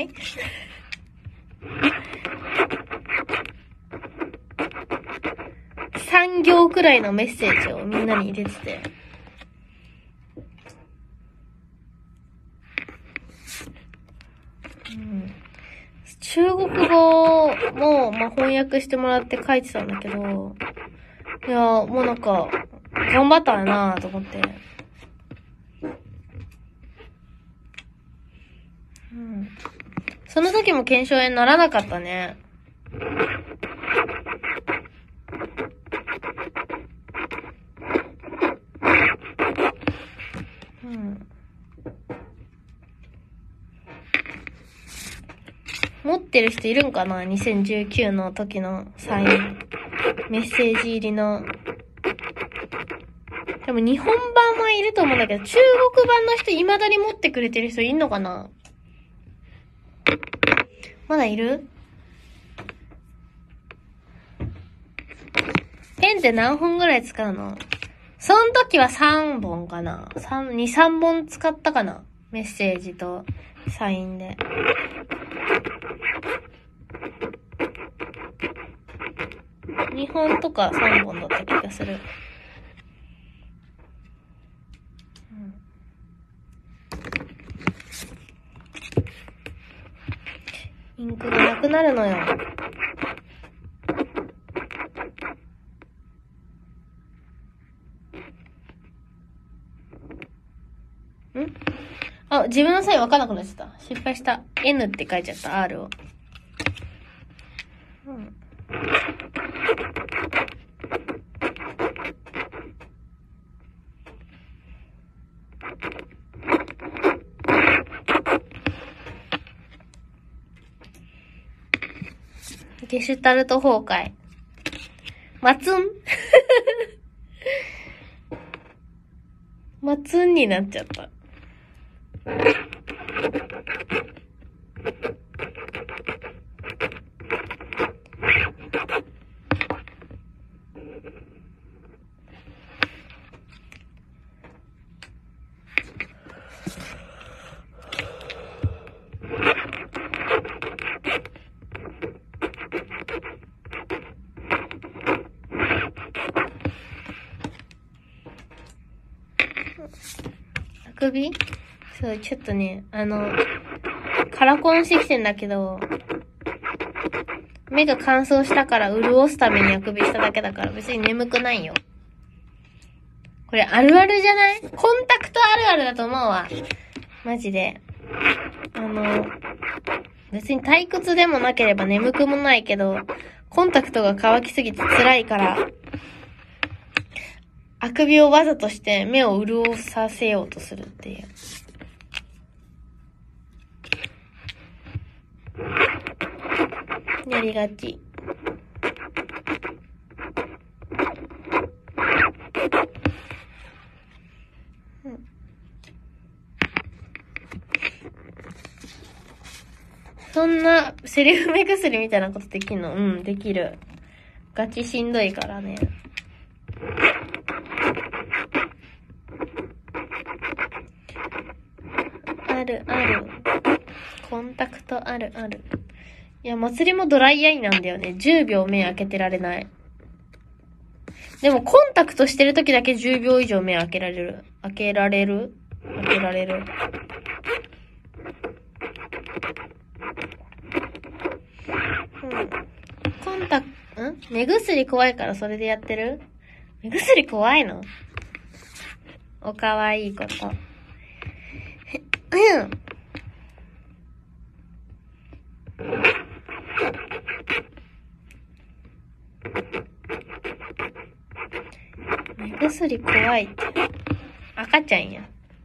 3 行くらいのメッセージをみんなに入れてて。中国語も、翻訳してもらって書いてたんだけど、いや、もうなんか、頑張ったなぁと思って。その時も検証炎にならなかったね。持ってる人いるんかな ?2019 の時のサイン。メッセージ入りの。でも日本版はいると思うんだけど、中国版の人未だに持ってくれてる人いんのかな？まだいる？ペンって何本ぐらい使うの？その時は3本かな。2、3本使ったかな。メッセージとサインで。2本とか3本だった気がする。インクがなくなるのよ。あ、自分のサインわかんなくなっちゃった。失敗した。N って書いちゃった、R を。ゲシュタルト崩壊。マツンマツンになっちゃった。 あくび？そう、ちょっとね、カラコンしてきてんだけど、目が乾燥したから潤すためにあくびしただけだから別に眠くないよ。これあるあるじゃない？コンタクトあるあるだと思うわ。マジで。別に退屈でもなければ眠くもないけど、コンタクトが乾きすぎて辛いから、あくびをわざとして目を潤させようとするっていう。やりがち。そんなセリフ目薬みたいなことできんの？うん、できる。ガチしんどいからね。あるある。コンタクトあるある。いや、祭りもドライアイなんだよね。10秒目開けてられない。でもコンタクトしてる時だけ10秒以上目開けられる。開けられる。目薬怖いからそれでやってる？目薬怖いの？おかわいいこと。目薬怖いって。赤ちゃんや。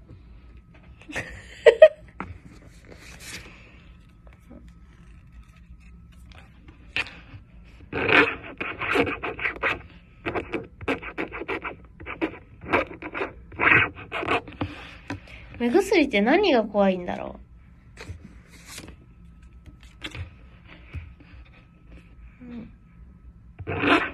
目薬って何が怖いんだろう。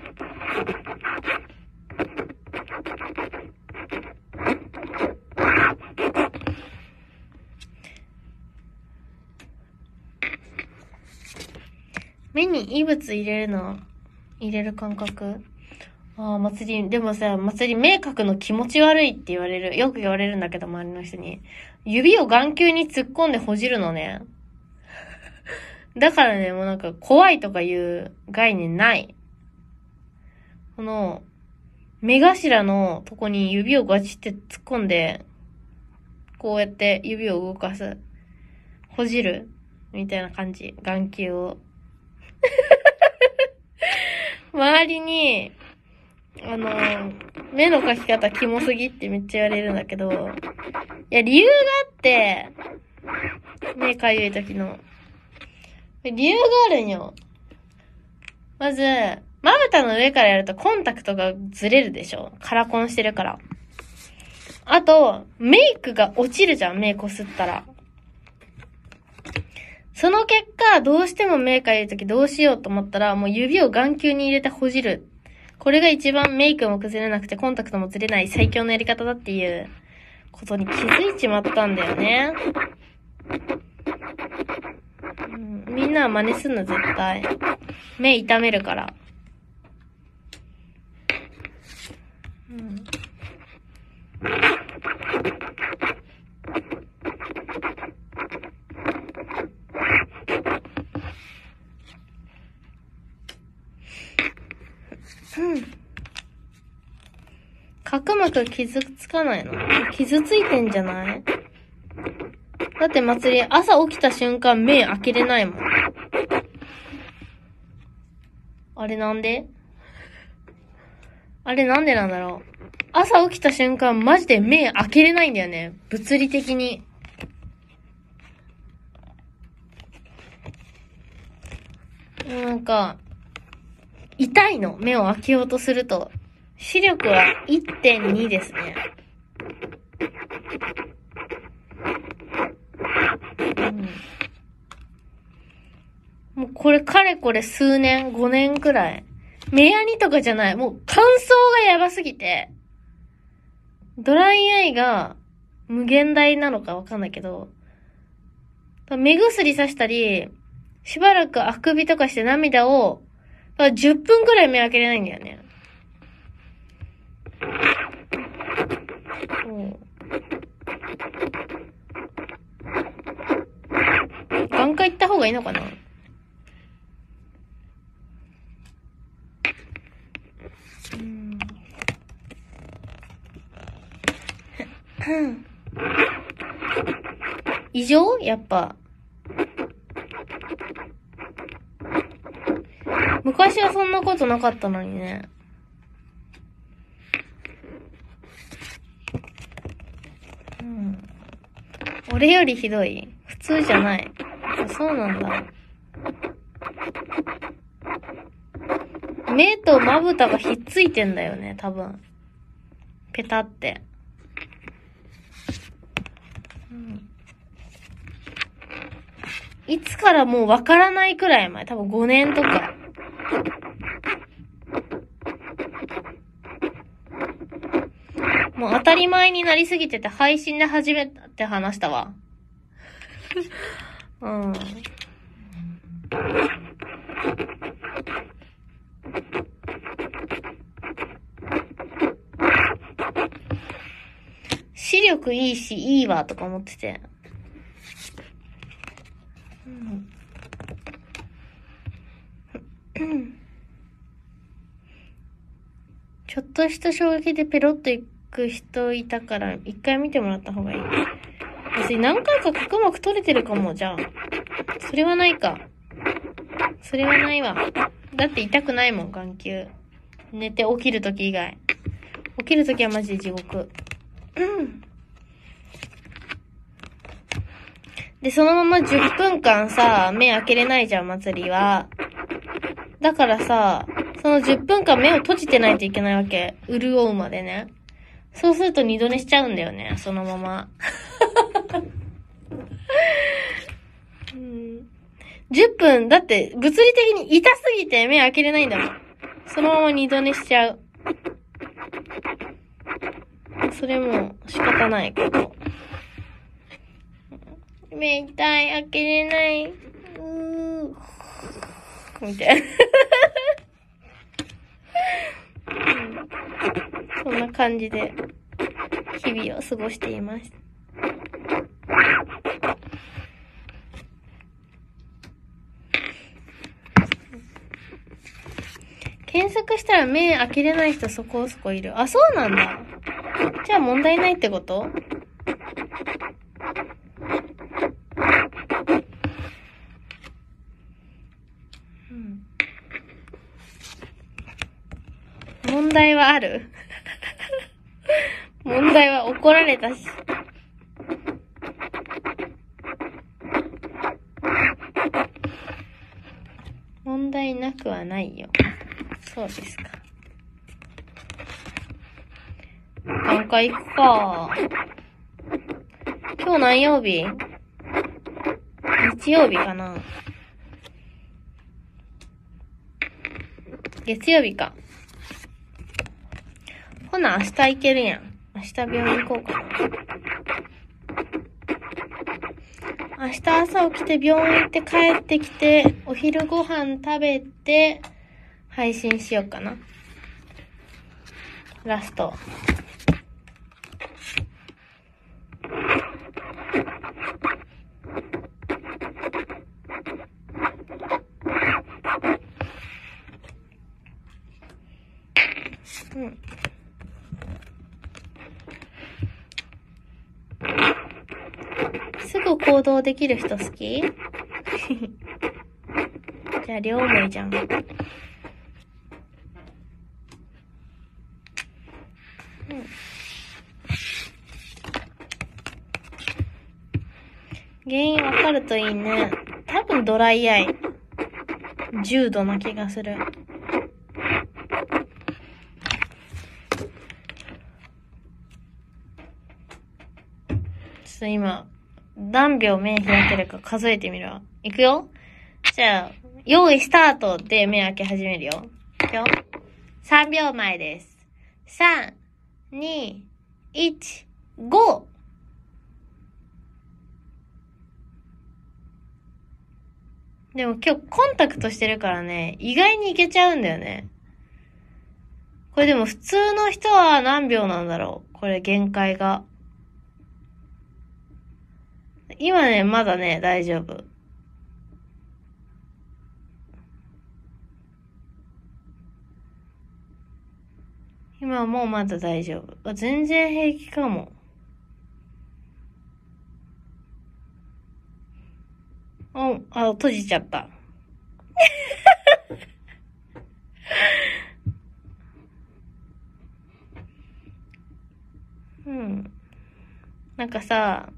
目に異物入れる感覚？祭り、でもさ、祭り目描くの気持ち悪いって言われる。よく言われるんだけど、周りの人に。指を眼球に突っ込んでほじるのね。だからね、もうなんか怖いとかいう概念ない。この、目頭のとこに指をガチって突っ込んで、こうやって指を動かす。ほじるみたいな感じ。眼球を。周りに、目の描き方キモすぎってめっちゃ言われるんだけど、いや、理由があって、目かゆい時の。理由があるんよ。まず、まぶたの上からやるとコンタクトがずれるでしょ？カラコンしてるから。あと、メイクが落ちるじゃん、目こすったら。その結果、どうしても目かゆい時どうしようと思ったら、もう指を眼球に入れてほじる。これが一番メイクも崩れなくてコンタクトもずれない最強のやり方だっていうことに気づいちまったんだよね。みんなは真似すんの絶対。目痛めるから。角膜傷つかないの？傷ついてんじゃない？だって祭り、朝起きた瞬間目開けれないもん。あれなんでなんだろう。朝起きた瞬間マジで目開けれないんだよね。物理的に。なんか、痛いの。目を開けようとすると。視力は 1.2 ですね。もうこれかれこれ数年、5年くらい。目やにとかじゃない。もう乾燥がやばすぎて。ドライアイが無限大なのかわかんないけど、目薬さしたり、しばらくあくびとかして涙を、10分くらい目開けれないんだよね。 がいいのかな？異常？やっぱ。昔はそんなことなかったのにね。俺よりひどい？普通じゃない。そうなんだ。目とまぶたがひっついてんだよね、多分。ペタって。いつからもうわからないくらい前。多分5年とか。もう当たり前になりすぎてて配信で初めて話したわ。うん。視力いいし、いいわとか思ってて。ちょっとした衝撃でペロッといく人いたから、一回見てもらった方がいい。別に何回か角膜取れてるかも、じゃあ。それはないか。それはないわ。だって痛くないもん、眼球。寝て起きるとき以外。起きるときはマジで地獄。で、そのまま10分間さ、目開けれないじゃん、祭りは。だからさ、その10分間目を閉じてないといけないわけ。潤うまでね。そうすると二度寝しちゃうんだよね、そのまま。10分、だって物理的に痛すぎて目開けれないんだもん。そのまま二度寝しちゃう。それも仕方ないこと。目痛い、開けれない。みたいな。そんな感じで日々を過ごしています。検索したら目開けれない人そこそこいる。あ、そうなんだ。じゃあ問題ないってこと？問題はある？問題は怒られたし。問題なくはないよ。そうですか。眼科行くか。今日何曜日？日曜日かな。月曜日か。ほな、明日行けるやん。明日病院行こうかな。明日朝起きて病院行って帰ってきて、お昼ご飯食べて、配信しようかな。ラスト。すぐ行動できる人好き？じゃあ両思いじゃん。原因わかるといいね。多分ドライアイ。重度な気がする。ちょっと今、何秒目開けるか数えてみるわ。いくよ。じゃあ、用意スタートで目開け始めるよ。いくよ。3秒前です。3、2、1、5! でも今日コンタクトしてるからね、意外にいけちゃうんだよね。これでも普通の人は何秒なんだろう？これ限界が。今ね、まだね、大丈夫。 今はもうまだ大丈夫。全然平気かも。閉じちゃった。うん。なんかさ、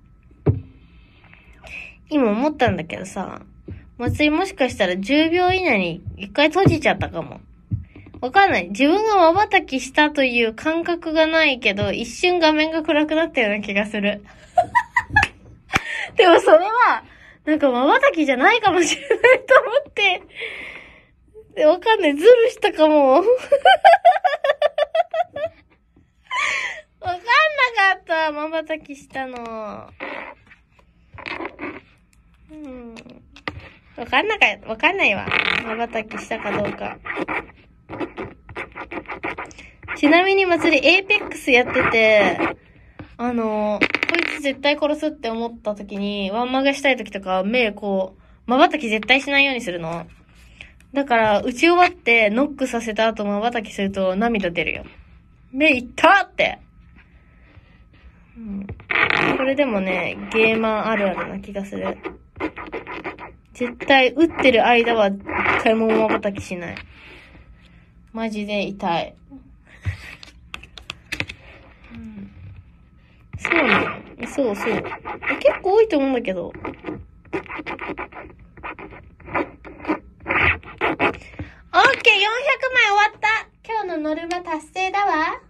今思ったんだけどさ、松井もしかしたら10秒以内に一回閉じちゃったかも。わかんない。自分が瞬きしたという感覚がないけど、一瞬画面が暗くなったような気がする。でもそれは、なんか瞬きじゃないかもしれないと思って。で、わかんない。ズルしたかも。わかんなかった。瞬きしたの。わかんないわ。瞬きしたかどうか。ちなみに祭りエーペックスやってて、こいつ絶対殺すって思った時に、ワンマガしたい時とか、目瞬き絶対しないようにするの。だから、打ち終わってノックさせた後瞬きすると涙出るよ。目いったって。これでもね、ゲーマーあるあるな気がする。絶対、打ってる間は一回も瞬きしない。マジで痛い。そうなの？そう。結構多いと思うんだけど。オッケー、400枚終わった。今日のノルマ達成だわ。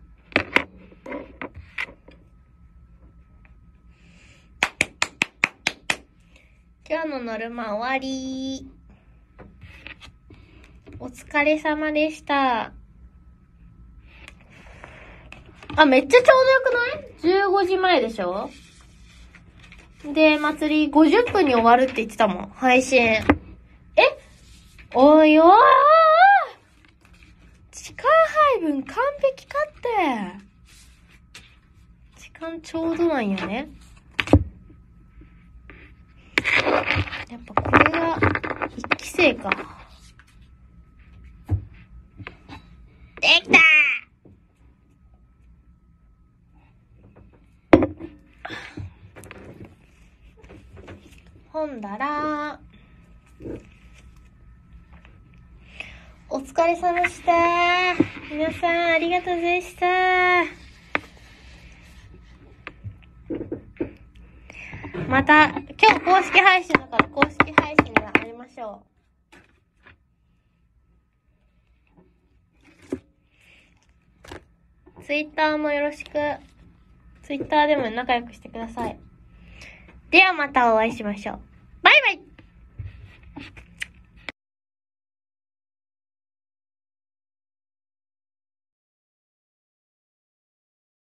今日のノルマ終わり。お疲れ様でした。めっちゃちょうどよくない？ 15 時前でしょ？で、祭り50分に終わるって言ってたもん。配信。おいおいおい！時間配分完璧かって。時間ちょうどなんよね。やっぱこれが一期生か。できたー！ほんだらお疲れ様でした。皆さんありがとうございました。また今日公式配信だから公式配信で会いましょう。ツイッターもよろしく。ツイッターでも仲良くしてください。ではまたお会いしましょう。バイバイ。